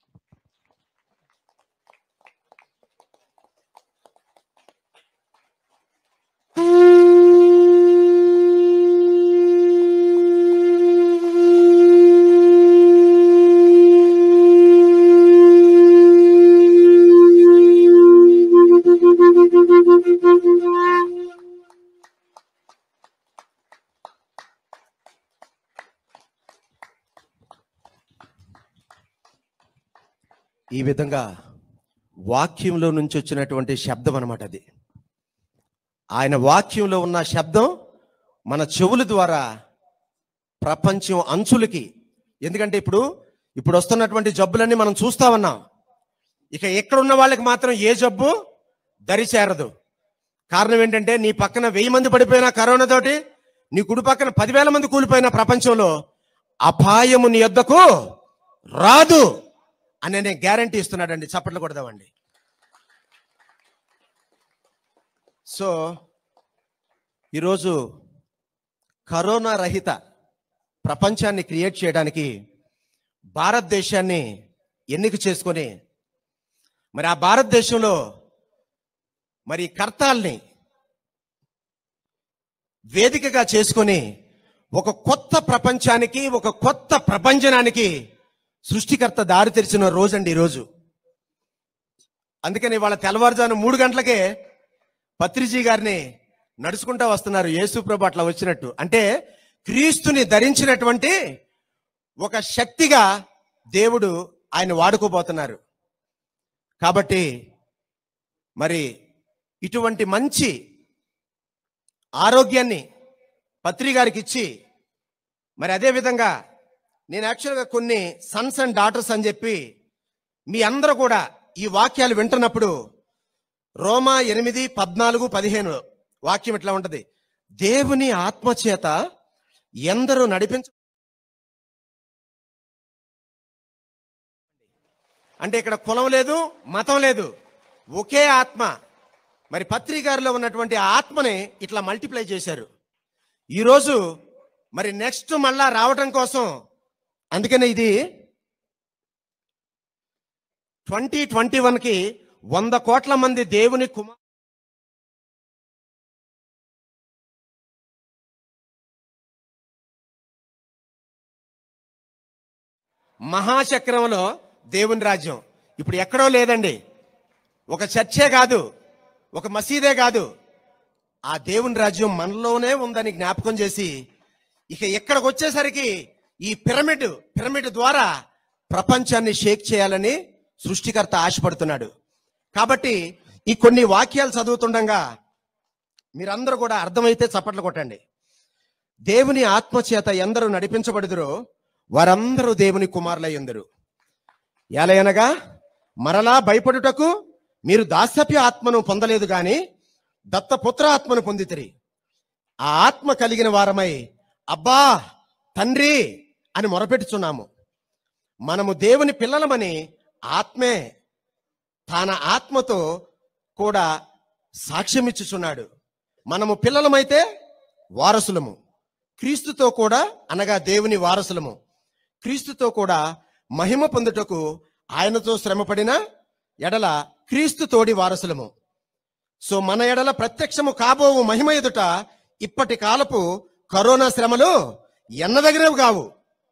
Speaker 4: ఈ విధంగా వాక్యంలో నుంచి వచ్చినటువంటి శబ్దం అన్నమాట అది. ఆయన వాక్యంలో ఉన్న శబ్దం మన చెవుల ద్వారా ప్రపంచం అంచులకి, ఎందుకంటే ఇప్పుడు ఇప్పుడు వస్తున్నటువంటి జబ్బులన్నీ మనం చూస్తా ఉన్నాం. ఇక ఎక్కడున్న వాళ్ళకి మాత్రం ఏ జబ్బు దరిచేరదు. కారణం ఏంటంటే, నీ పక్కన వెయ్యి మంది పడిపోయినా కరోనా తోటి, నీ కుడి పక్కన పదివేల మంది కూలిపోయిన ప్రపంచంలో అపాయము నీ యొద్దకు రాదు అని నేను గ్యారంటీ ఇస్తున్నాడండి. చప్పట్లు కొడదామండి. సో ఈరోజు కరోనా రహిత ప్రపంచాన్ని క్రియేట్ చేయడానికి భారతదేశాన్ని ఎన్నిక చేసుకొని, మరి ఆ భారతదేశంలో మరి కర్తాల్ని వేదికగా చేసుకొని ఒక కొత్త ప్రపంచానికి, ఒక కొత్త ప్రపంచనానికి సృష్టికర్త దారి తెరిచిన రోజండి ఈరోజు. అందుకని వాళ్ళ తెల్లవారుజాను మూడు గంటలకే పత్రిజీ గారిని నడుచుకుంటా వస్తున్నారు, యేసు ప్రభు అట్లా వచ్చినట్టు. అంటే క్రీస్తుని ధరించినటువంటి ఒక శక్తిగా దేవుడు ఆయన వాడుకోబోతున్నారు. కాబట్టి మరి ఇటువంటి మంచి ఆరోగ్యాన్ని పత్రి గారికి ఇచ్చి, మరి అదేవిధంగా నేను యాక్చువల్గా కొన్ని సన్స్ అండ్ డాటర్స్ అని చెప్పి మీ అందరూ కూడా ఈ వాక్యాలు వింటున్నప్పుడు, రోమా ఎనిమిది పద్నాలుగు పదిహేను వాక్యం ఇట్లా ఉంటది, దేవుని ఆత్మచేత ఎందరూ నడిపించ. అంటే ఇక్కడ కులం లేదు, మతం లేదు, ఒకే ఆత్మ. మరి పత్రి గారిలో ఉన్నటువంటి ఆత్మని ఇట్లా మల్టిప్లై చేశారు. ఈరోజు మరి నెక్స్ట్ మళ్ళా రావటం కోసం, అందుకనే ఇది ట్వంటీ ట్వంటీ వన్కి వంద కోట్ల మంది దేవుని కుమార్ మహాచక్రంలో దేవుని రాజ్యం ఇప్పుడు ఎక్కడో లేదండి. ఒక చర్చే కాదు, ఒక మసీదే కాదు, ఆ దేవుని రాజ్యం మనలోనే ఉందని జ్ఞాపకం చేసి, ఇక ఎక్కడికి వచ్చేసరికి ఈ పిరమిడ్ పిరమిడ్ ద్వారా ప్రపంచాన్ని షేక్ చేయాలని సృష్టికర్త ఆశపడుతున్నాడు. కాబట్టి ఈ కొన్ని వాక్యాలు చదువుతుండగా మీరందరూ కూడా అర్థమైతే చప్పట్లు కొట్టండి. దేవుని ఆత్మచేత ఎందరూ నడిపించబడుదురో వారందరూ దేవుని కుమారులయ్యుందరు. ఎలయనగా మరలా భయపడుటకు మీరు దాస్యప్య ఆత్మను పొందలేదు గాని దత్తపుత్ర ఆత్మను పొందితిరి. ఆ ఆత్మ కలిగిన వారమై అబ్బా తండ్రి అని మొరపెట్టుచున్నాము. మనము దేవుని పిల్లలమని ఆత్మే తన ఆత్మతో కూడా సాక్ష్యమిచ్చుచున్నాడు. మనము పిల్లలమైతే వారసులము, క్రీస్తుతో కూడా అనగా దేవుని వారసులము, క్రీస్తుతో కూడా మహిమ పొందుటకు ఆయనతో శ్రమపడిన ఎడల క్రీస్తు తోడి వారసులము. సో మన ఎడల ప్రత్యక్షము కాబోవు మహిమ ఎదుట ఇప్పటి కాలపు కరోనా శ్రమలు ఎన్నదగినవి కావు.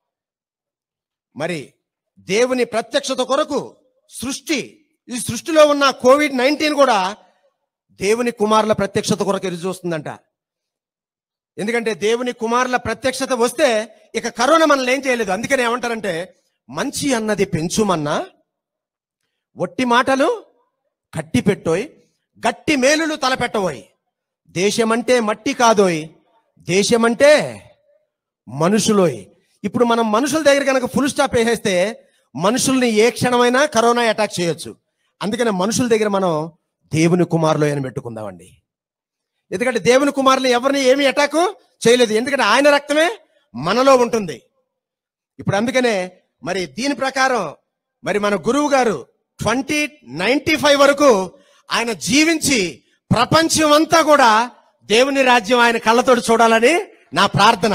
Speaker 4: మరి దేవుని ప్రత్యక్షత కొరకు సృష్టి, ఈ సృష్టిలో ఉన్న కోవిడ్ నైన్టీన్ కూడా దేవుని కుమారుల ప్రత్యక్షత కొరకు ఎదురు చూస్తుందంట. ఎందుకంటే దేవుని కుమారుల ప్రత్యక్షత వస్తే ఇక కరోనా మనల్ని ఏం చేయలేదు. అందుకని ఏమంటారంటే, మంచి అన్నది పెంచుమన్నా ఒట్టి మాటలు కట్టి పెట్టోయ్, గట్టి మేలులు తలపెట్టవోయ్. దేశమంటే మట్టి కాదోయ్, దేశమంటే మనుషులోయ్. ఇప్పుడు మనం మనుషుల దగ్గర కనుక ఫుల్ స్టాప్ వేసేస్తే మనుషుల్ని ఏ క్షణమైనా కరోనా అటాక్ చేయొచ్చు. అందుకని మనుషుల దగ్గర మనం దేవుని కుమారులు అని పెట్టుకుందామండి. ఎందుకంటే దేవుని కుమారులు ఎవరిని ఏమీ అటాక్ చేయలేదు, ఎందుకంటే ఆయన రక్తమే మనలో ఉంటుంది. ఇప్పుడు అందుకనే మరి దీని ప్రకారం మరి మన గురువు గారు ట్వంటీ నైన్టీ ఫైవ్ వరకు ఆయన జీవించి ప్రపంచం అంతా కూడా దేవుని రాజ్యం ఆయన కళ్ళతోటి చూడాలని నా ప్రార్థన.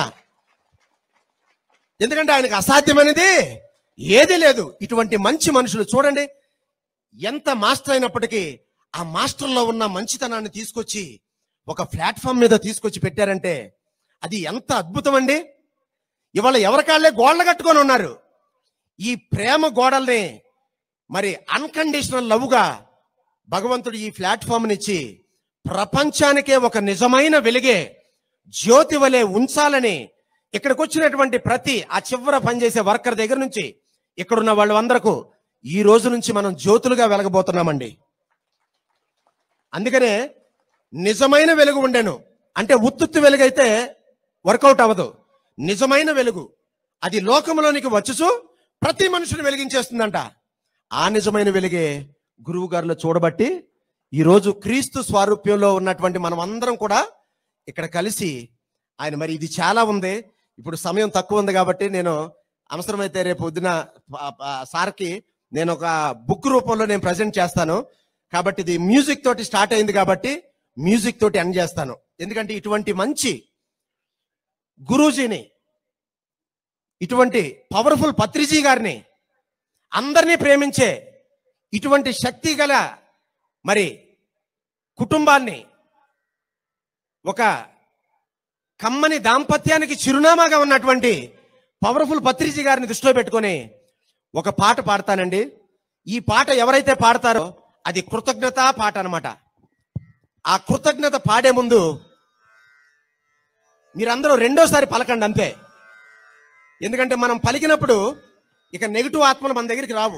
Speaker 4: ఎందుకంటే ఆయనకు అసాధ్యమైనది ఏది లేదు. ఇటువంటి మంచి మనుషులు చూడండి, ఎంత మాస్టర్ అయినప్పటికీ ఆ మాస్టర్లో ఉన్న మంచితనాన్ని తీసుకొచ్చి ఒక ప్లాట్ఫామ్ మీద తీసుకొచ్చి పెట్టారంటే అది ఎంత అద్భుతం అండి. ఇవాళ ఎవరికాళ్ళే గోడలు కట్టుకొని ఉన్నారు. ఈ ప్రేమ గోడల్ని మరి అన్కండిషనల్ లవ్గా భగవంతుడు ఈ ప్లాట్ఫామ్ని ఇచ్చి ప్రపంచానికే ఒక నిజమైన వెలిగే జ్యోతి వలె ఉంచాలని ఇక్కడికి వచ్చినటువంటి ప్రతి ఆ చివర పనిచేసే వర్కర్ దగ్గర నుంచి ఇక్కడున్న వాళ్ళందరకు ఈ రోజు నుంచి మనం జ్యోతులుగా వెలగబోతున్నామండి. అందుకనే నిజమైన వెలుగు ఉండెను అంటే ఉత్తుత్తి వెలుగైతే వర్కౌట్ అవ్వదు. నిజమైన వెలుగు అది లోకంలోనికి వచ్చుచు ప్రతి మనుషుని వెలిగించేస్తుందంట. ఆ నిజమైన వెలుగే గురువు గారిలో చూడబట్టి ఈరోజు క్రీస్తు స్వారూప్యంలో ఉన్నటువంటి మనం అందరం కూడా ఇక్కడ కలిసి ఆయన మరి ఇది చాలా ఉంది. ఇప్పుడు సమయం తక్కువ ఉంది కాబట్టి నేను అవసరమైతే రేపు పొద్దున సార్కి నేను ఒక బుక్ రూపంలో నేను ప్రజెంట్ చేస్తాను. కాబట్టి ఇది మ్యూజిక్ తోటి స్టార్ట్ అయింది కాబట్టి మ్యూజిక్ తోటి ఎండ్ చేస్తాను. ఎందుకంటే ఇటువంటి మంచి గురూజీని, ఇటువంటి పవర్ఫుల్ పత్రిజీ గారిని, అందరినీ ప్రేమించే ఇటువంటి శక్తి గల మరి కుటుంబాన్ని, ఒక కమ్మని దాంపత్యానికి చిరునామాగా ఉన్నటువంటి పవర్ఫుల్ పత్రిజీ గారిని దృష్టిలో పెట్టుకొని ఒక పాట పాడతానండి. ఈ పాట ఎవరైతే పాడతారో అది కృతజ్ఞత పాట అన్నమాట. ఆ కృతజ్ఞత పాడే ముందు మీరందరూ రెండోసారి పలకండి అంతే. ఎందుకంటే మనం పలికినప్పుడు ఇక నెగిటివ్ ఆత్మలు మన దగ్గరికి రావు.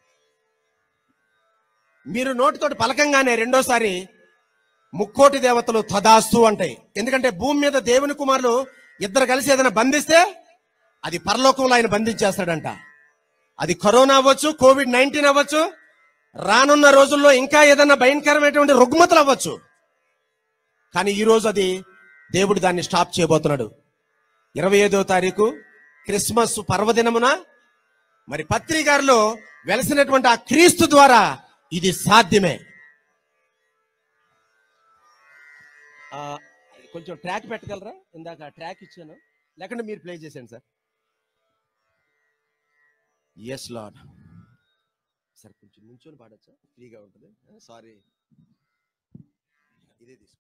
Speaker 4: మీరు నోటితోటి పలకంగానే రెండోసారి ముక్కోటి దేవతలు తదాస్తు అంటాయి. ఎందుకంటే భూమి మీద దేవుని కుమారులు ఇద్దరు కలిసి ఏదైనా బంధిస్తే అది పరలోకంలో ఆయన బంధించేస్తాడంట. అది కరోనా అవ్వచ్చు, కోవిడ్ నైన్టీన్ అవ్వచ్చు, రానున్న రోజుల్లో ఇంకా ఏదైనా భయంకరమైనటువంటి రుగ్మతలు అవ్వచ్చు. కానీ ఈరోజు అది దేవుడు దాన్ని స్టాప్ చేయబోతున్నాడు. ఇరవై ఐదో తారీఖు క్రిస్మస్ పర్వదినమున మరి పత్రికారులో వెలసినటువంటి ఆ క్రీస్తు ద్వారా ఇది సాధ్యమే. కొంచెం ట్రాక్ పెట్టగలరా? ఇందాక ట్రాక్ ఇచ్చాను, లేకుంటే మీరు ప్లే చేసేయండి సార్. Yes lord. సార్ కొంచెం నుంచొని పాడచ్చా? ఫ్రీగా ఉంటుంది. సారీ, ఇదే తీసుకుంటా.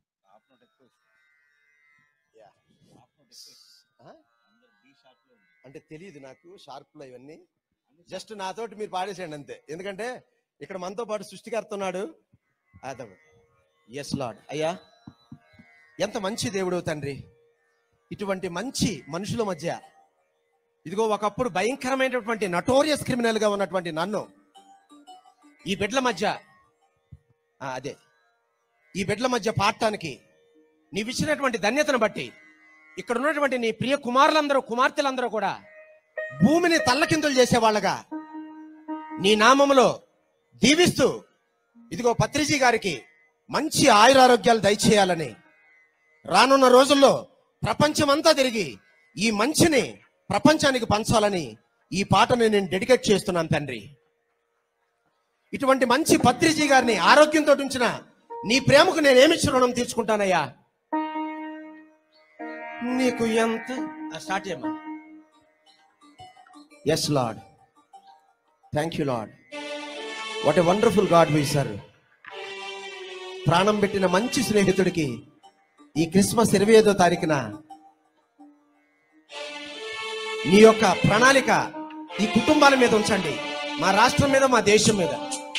Speaker 4: అంటే తెలియదు నాకు షార్ప్లో ఇవన్నీ. జస్ట్ నాతోటి మీరు పాడేసేయండి అంతే. ఎందుకంటే ఇక్కడ మనతో పాటు సృష్టికర్త ఉన్నాడు. అదము. Yes Lord. అయ్యా, ఎంత మంచి దేవుడు తండ్రి. ఇటువంటి మంచి మనుషుల మధ్య ఇదిగో ఒకప్పుడు భయంకరమైనటువంటి నటోరియస్ క్రిమినల్ గా ఉన్నటువంటి నన్ను ఈ బిడ్డల మధ్య అదే ఈ బిడ్డల మధ్య పాడటానికి నీవిచ్చినటువంటి ధన్యతను బట్టి ఇక్కడ ఉన్నటువంటి నీ ప్రియ కుమారులందరూ కుమార్తెలందరూ కూడా భూమిని తల్లకిందులు చేసేవాళ్ళగా నీ నామములో దీవిస్తూ ఇదిగో పత్రిజీ గారికి మంచి ఆయురారోగ్యాలు దయచేయాలని, రానున్న రోజుల్లో ప్రపంచమంతా తిరిగి ఈ మంచిని ప్రపంచానికి పంచాలని ఈ పాటను నేను డెడికేట్ చేస్తున్నాను తండ్రి. ఇటువంటి మంచి పత్రిజీ గారిని ఆరోగ్యంతో ఉంచిన నీ ప్రేమకు నేనేమి రుణం తీర్చుకుంటానయ్యా. నీకు ఎంత స్టార్ట్ చేయమ్మా. Yes Lord, thank you Lord. What a wonderful God we serve. ప్రాణం పెట్టిన మంచి స్నేహితుడికి ఈ క్రిస్మస్ ఇరవై ఐదో తారీఖున నీ యొక్క ప్రణాళిక ఈ కుటుంబాల మీద ఉంచండి, మా రాష్ట్రం మీద, మా దేశం మీద.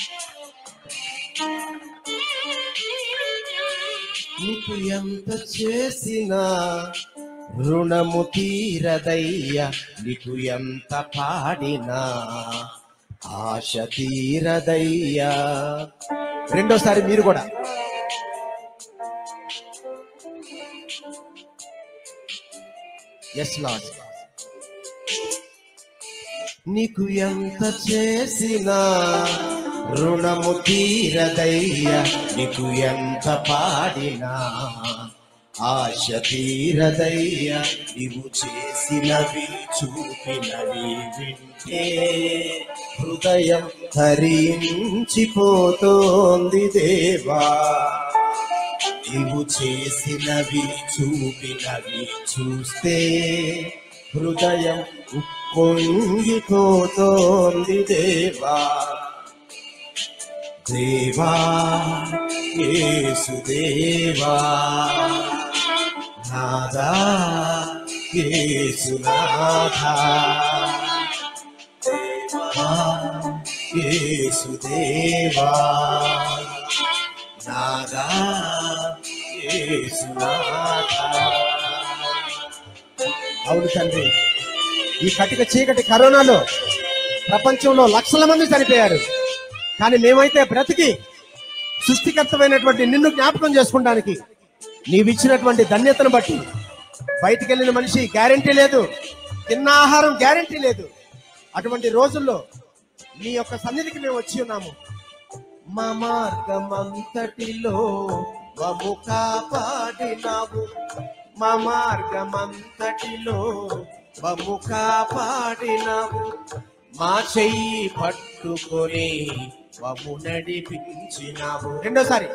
Speaker 4: నీకు ఎంత చేసినా రుణము తీరదయ్యా, నీకు ఎంత పాడినా ఆశ తీరదయ్యా. రెండోసారి మీరు కూడా. Yes Lord. నీకు ఎంత చేసినా రుణము తీరదయ్యా, నీకు ఎంత పాడినా ఆశ తీరదయ్యా. నీవు చేసినవి చూపినవి వింటే హృదయం హరించిపోతోంది దేవా. నీవు చేసినవి చూపినవి చూస్తే హృదయం ఉప్పొంగిపోతోంది దేవా. దేవా యేసుదేవా, నాదా యేసునాథా, దేవా యేసుదేవా, నాదా యేసునాథా. అవును తండ్రి, ఈ కటిక చీకటి కరోనాలో ప్రపంచంలో లక్షల మంది చనిపోయారు. కానీ మేమైతే బ్రతికి సృష్టికర్తమైనటువంటి నిన్ను జ్ఞాపకం చేసుకోవడానికి నీవిచ్చినటువంటి ధన్యతను బట్టి బయటికి వెళ్ళిన మనిషి గ్యారంటీ లేదు, తిన్న ఆహారం గ్యారంటీ లేదు. అటువంటి రోజుల్లో నీ యొక్క సన్నిధికి మేము వచ్చి ఉన్నాము. మా మార్గమంతటిలో మమ్ము కాపాడినావు, మా మార్గమంతటిలో మమ్ము కాపాడినావు. మా చెయ్యి పట్టుకొని మమ్ము నడిపించినావు. రెండోసారి.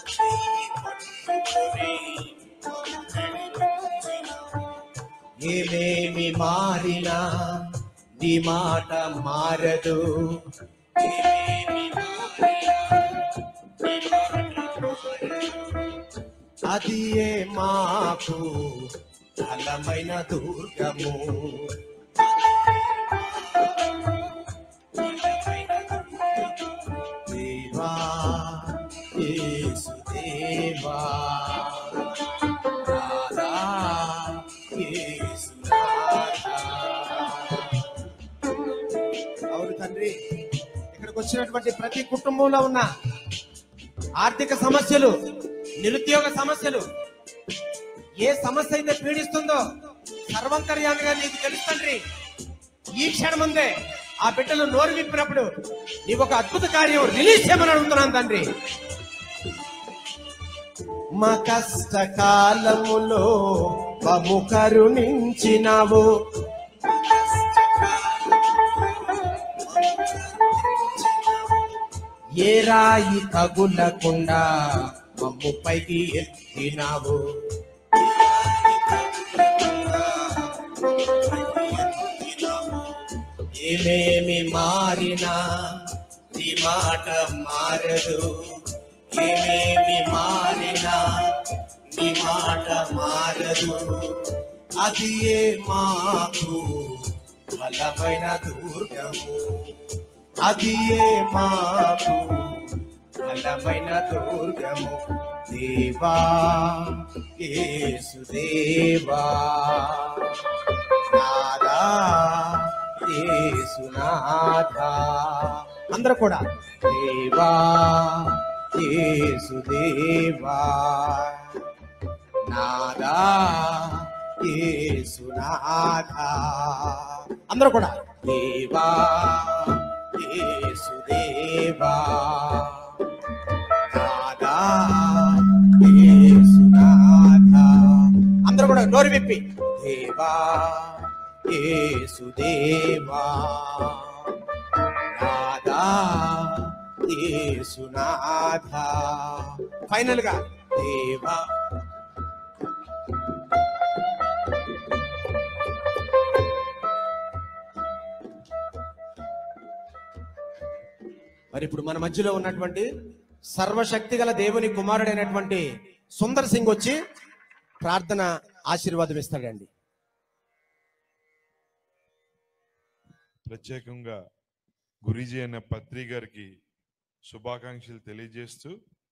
Speaker 4: ఏమేమి మారినా నీ మాట మారదు, అది ఏ మాకు బలమైన దుర్గము. దేవా యేసుదేవా, నాదా యేసునాథా. అవును తండ్రి, ఇక్కడికి వచ్చినటువంటి ప్రతి కుటుంబంలో ఉన్న ఆర్థిక సమస్యలు, నిరుద్యోగ సమస్యలు, ఏ సమస్య అయితే పీడిస్తుందో సర్వంతర్యామిగా నీకు తెలుసు తండ్రి. ఈ క్షణం ముందే ఆ బిడ్డలు నోరు విప్పినప్పుడు నీకు ఒక అద్భుత కార్యం రిలీజ్ చేయమని అడుగుతున్నాను తండ్రి. మా కష్టకాలములో మమ్ము కరుణించినావు, ఏ రాయి తగులకుండా మమ్ము పైకి ఎత్తినావు. ఏమేమి మారినా నీ మాట మారదు, ఏమేమి మారినా నీ మాట మారదు. అది ఏ మాకు బలమైన దుర్గము, అది ఏ మాకు బలమైన దుర్గము. దేవా యేసుదేవా, నాదా యేసునాథా. అందరూ కూడా దేవా యేసుదేవా, నాదా యేసునాథా. అందరూ కూడా దేవా యేసుదేవా, నాదా యేసునాథా. అందరూ కూడా నోరు విప్పి దేవా యేసుదేవా, నాదా యేసునాథ. ఫైనల్ గా దేవా మరి ఇప్పుడు మన మధ్యలో ఉన్నటువంటి సర్వశక్తి గల దేవుని కుమారుడైనటువంటి సుందర్ సింగ్ వచ్చి ప్రార్థన ఆశీర్వాదం ఇస్తాడండి.
Speaker 5: ప్రత్యేకంగా గురీజీ అనే పత్రి గారికి శుభాకాంక్షలు తెలియజేస్తూ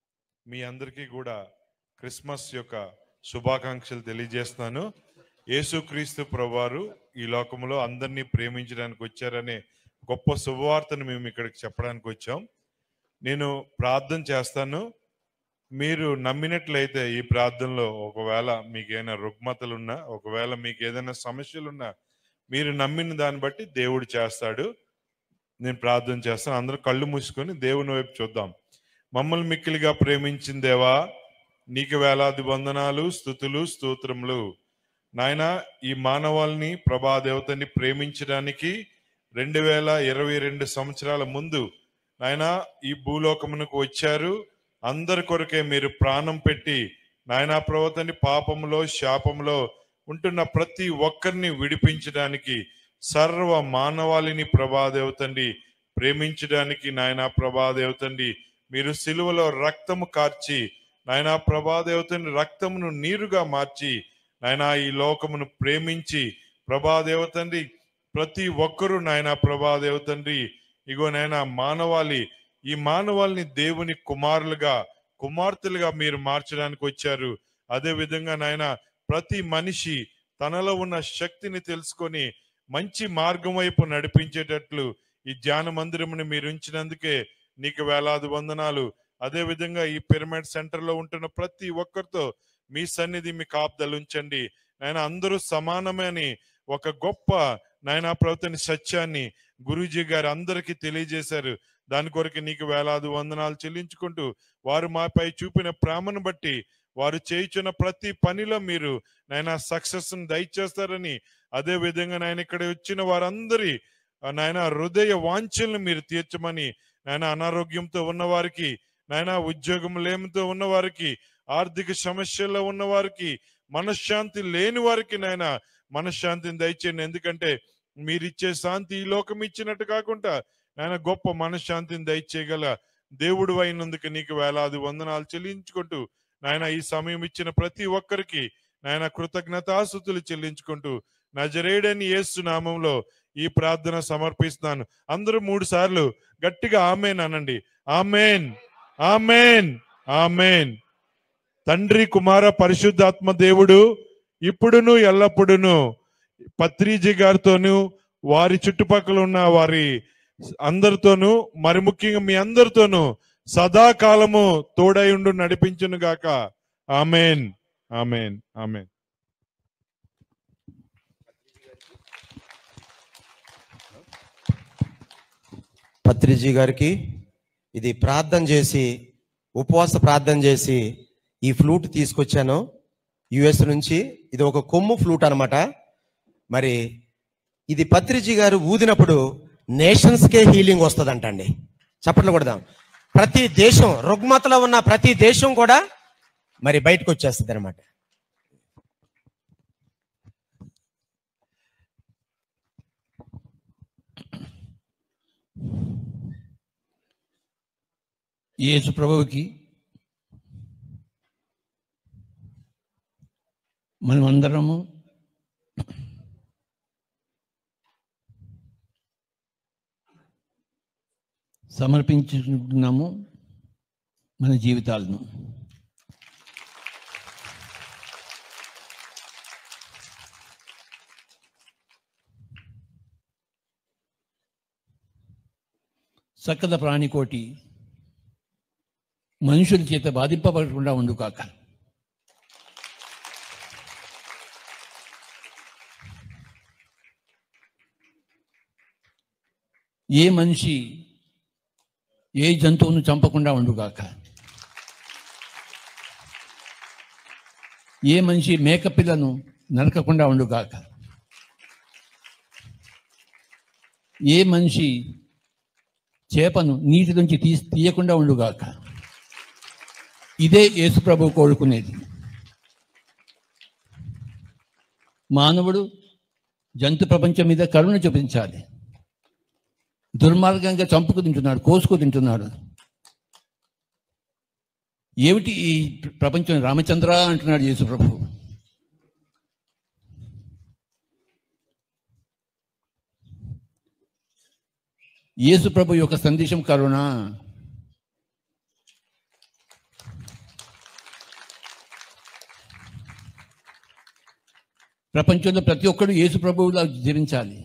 Speaker 5: మీ అందరికీ కూడా క్రిస్మస్ యొక్క శుభాకాంక్షలు తెలియజేస్తున్నాను. యేసుక్రీస్తు ప్రభువారు ఈ లోకంలో అందరినీ ప్రేమించడానికి వచ్చారనే గొప్ప శుభవార్తను మేము ఇక్కడికి చెప్పడానికి వచ్చాం. నేను ప్రార్థన చేస్తాను. మీరు నమ్మినట్లయితే ఈ ప్రార్థనలో ఒకవేళ మీకు ఏదైనా రుగ్మతలున్నా, ఒకవేళ మీకు ఏదైనా సమస్యలున్నా, మీరు నమ్మిన దాన్ని బట్టి దేవుడు చేస్తాడు. నేను ప్రార్థన చేస్తాను. అందరూ కళ్ళు మూసుకొని దేవుని వైపు చూద్దాం. మమ్మల్ని మిక్కిలిగా ప్రేమించిన దేవా, నీకు వేలాది వందనాలు, స్తుతులు, స్తోత్రములు. నాయన, ఈ మానవాళిని, ప్రభాదేవతని ప్రేమించడానికి రెండు వేల ఇరవై రెండు సంవత్సరాల ముందు నాయన ఈ భూలోకమునకు వచ్చారు. అందరి కొరకే మీరు ప్రాణం పెట్టి నాయనా ప్రభువుని పాపములో శాపములో ఉంటున్న ప్రతి ఒక్కరిని విడిపించడానికి, సర్వ మానవాళిని ప్రభాదేవతండి ప్రేమించడానికి నాయనా ప్రభాదేవతండి మీరు సిలువలో రక్తము కార్చి నాయనా ప్రభాదేవతండి రక్తమును నీరుగా మార్చి నాయనా ఈ లోకమును ప్రేమించి ప్రభాదేవతండి ప్రతి ఒక్కరూ నాయనా ప్రభాదేవతండి ఇగో నాయనా మానవాళి ఈ మానవాళిని దేవుని కుమారులుగా కుమార్తెలుగా మీరు మార్చడానికి వచ్చారు. అదే విధంగా నాయన ప్రతి మనిషి తనలో ఉన్న శక్తిని తెలుసుకొని మంచి మార్గం వైపు నడిపించేటట్లు ఈ ధ్యాన మందిరముని మీరు ఉంచినందుకే నీకు వేలాది వందనాలు. అదే విధంగా ఈ పిరమిడ్ సెంటర్ లో ఉంటున్న ప్రతి ఒక్కరితో మీ సన్నిధి మీ కాపుదలు ఉంచండి నాయన. అందరూ సమానమని ఒక గొప్ప నాయనా ప్రభుత్వ సత్యాన్ని గురూజీ గారు అందరికీ తెలియజేశారు. దాని కొరకు నీకు వేలాది వందనాలు చెల్లించుకుంటూ వారు మాపై చూపిన ప్రేమను బట్టి వారు చేయుచున్న ప్రతి పనిలో మీరు నాయన సక్సెస్ దయచేస్తారని, అదే విధంగా నాయన ఇక్కడ వచ్చిన వారందరి నాయన హృదయ వాంఛలను మీరు తీర్చమని, నాయన అనారోగ్యంతో ఉన్న వారికి, నాయన ఉద్యోగం లేమితో ఉన్న వారికి, ఆర్థిక సమస్యల్లో ఉన్న వారికి, మనశ్శాంతి లేని వారికి నాయన మనశ్శాంతిని దయచేయండి. ఎందుకంటే మీరిచ్చే శాంతి ఈ లోకం ఇచ్చినట్టు కాకుండా నాయన గొప్ప మనశ్శాంతిని దయచేయగల దేవుడు అయినందుకు నీకు వేలాది వందనాలు చెల్లించుకుంటూ నాయన ఈ సమయం ఇచ్చిన ప్రతి ఒక్కరికి నాయన కృతజ్ఞతాస్తుతులు చెల్లించుకుంటూ నజరేయుడైన యేసు నామంలో ఈ ప్రార్థన సమర్పిస్తున్నాను. అందరూ మూడు సార్లు గట్టిగా ఆమేన్ అనండి. ఆమేన్, ఆమేన్, ఆమేన్. తండ్రి, కుమార, పరిశుద్ధాత్మ దేవుడు ఇప్పుడును ఎల్లప్పుడును పత్రిజీ గారితోనూ వారి చుట్టుపక్కల ఉన్న వారి అందరితోనూ మరి ముఖ్యంగా మీ అందరితోనూ సదాకాలము తోడై ఉండు నడిపించును గాక. ఆమేన్, ఆమేన్, ఆమేన్.
Speaker 4: పత్రిజీ గారికి ఇది ప్రార్థన చేసి ఉపవాస ప్రార్థన చేసి ఈ ఫ్లూట్ తీసుకొచ్చాను యుఎస్ నుంచి. ఇది ఒక కొమ్ము ఫ్లూట్ అనమాట. మరి ఇది పత్రిజీ గారు ఊదినప్పుడు నేషన్స్కే హీలింగ్ వస్తుందంటండి. చప్పట్లు కొడదాం. ప్రతి దేశం, రుగ్మతలో ఉన్న ప్రతి దేశం కూడా మరి బయటకు వచ్చేస్తుంది అనమాట.
Speaker 1: యేసు ప్రభువుకి మనమందరము సమర్పించుకుంటున్నాము మన జీవితాలను. సకల ప్రాణికోటి మనుషుల చేత బాధింపబడకుండా ఉండు కాక. ఏ మనిషి ఏ జంతువును చంపకుండా ఉండుగాక. ఏ మనిషి మేకపిల్లను నరకకుండా ఉండుగాక. ఏ మనిషి చేపను నీటి నుంచి తీ తీయకుండా ఉండుగాక. ఇదే యేసు ప్రభువు కోరుకునేది. మానవుడు జంతు ప్రపంచం మీద కరుణ చూపించాలి. దుర్మార్గంగా చంపుకు తింటున్నాడు, కోసుకు తింటున్నాడు. ఏమిటి ఈ ప్రపంచం? రామచంద్ర అంటున్నాడు యేసు ప్రభువు. యేసు ప్రభు యొక్క సందేశం కరుణ. ప్రపంచంలో ప్రతి ఒక్కరు యేసు ప్రభువులా జీవించాలి.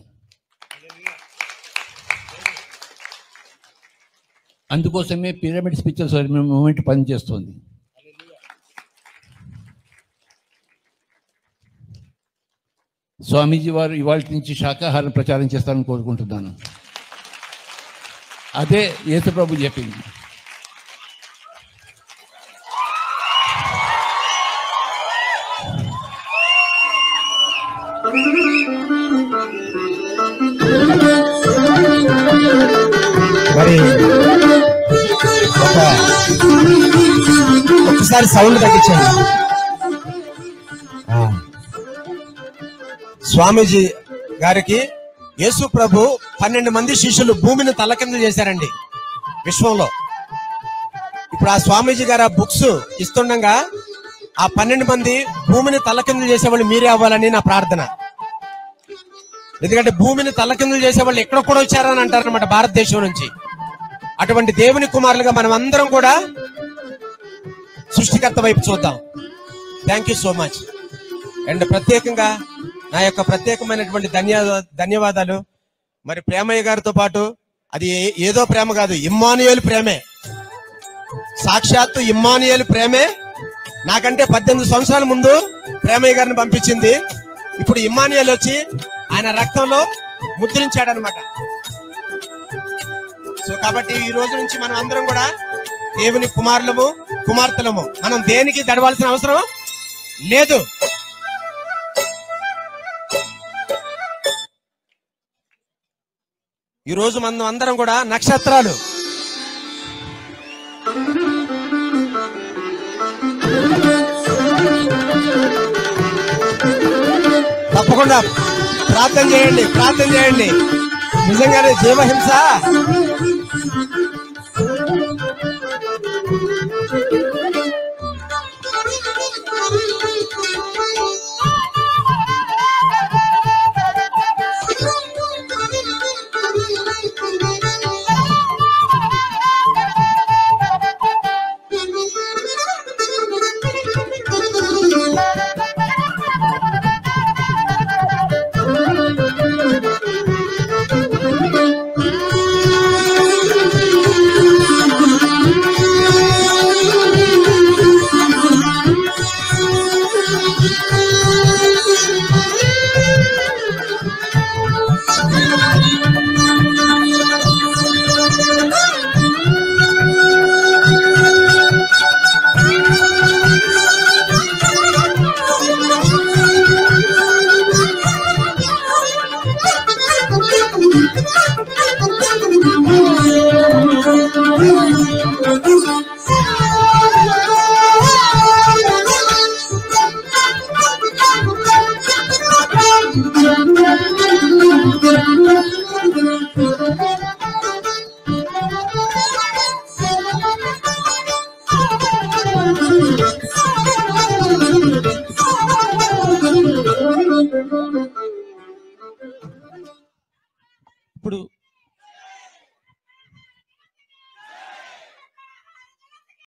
Speaker 1: అందుకోసమే పిరమిడ్ స్పిరిచువల్ సర్వీస్ మూవ్మెంట్ పనిచేస్తుంది. స్వామీజీ వారు ఇవాళ నుంచి శాకాహారం ప్రచారం చేస్తారని కోరుకుంటున్నాను. అదే యేసు ప్రభు చెప్పింది.
Speaker 6: మరి ఒకసారి సౌండ్ తగ్గించండి. స్వామీజీ గారికి యేసు ప్రభు పన్నెండు మంది శిష్యులు భూమిని తలకింద చేశారండి విశ్వంలో. ఇప్పుడు ఆ స్వామీజీ గారు ఆ బుక్స్ ఇస్తుండగా ఆ పన్నెండు మంది భూమిని తలకింద చేసేవాళ్ళు మీరే అవ్వాలని నా ప్రార్థన. ఎందుకంటే భూమిని తలకిందులు చేసేవాళ్ళు ఎక్కడ కూడా వచ్చారని అంటారనమాట భారతదేశం నుంచి. అటువంటి దేవుని కుమారులుగా మనం అందరం కూడా సృష్టికర్త వైపు చూద్దాం. Thank you so much. And ప్రత్యేకంగా నా యొక్క ప్రత్యేకమైనటువంటి ధన్యవాద ధన్యవాదాలు మరి ప్రేమయ్య గారితో పాటు, అది ఏదో ప్రేమ కాదు, ఇమ్మానుయేలు ప్రేమే, సాక్షాత్తు ఇమ్మానుయేలు ప్రేమే. నాకంటే పద్దెనిమిది సంవత్సరాల ముందు ప్రేమయ్య గారిని పంపించింది. ఇప్పుడు ఇమ్మానుయేలు వచ్చి ఆయన రక్తంలో ముద్రించాడనమాట. సో కాబట్టి ఈ రోజు నుంచి మనం అందరం కూడా దేవుని కుమారులము కుమార్తెలము. మనం దేనికి దడవాల్సిన అవసరం లేదు. ఈ రోజు మనం అందరం కూడా నక్షత్రాలు. తప్పకుండా ప్రార్థన చేయండి, ప్రార్థన చేయండి. నిజంగానే జీవహింస
Speaker 7: ఇప్పుడు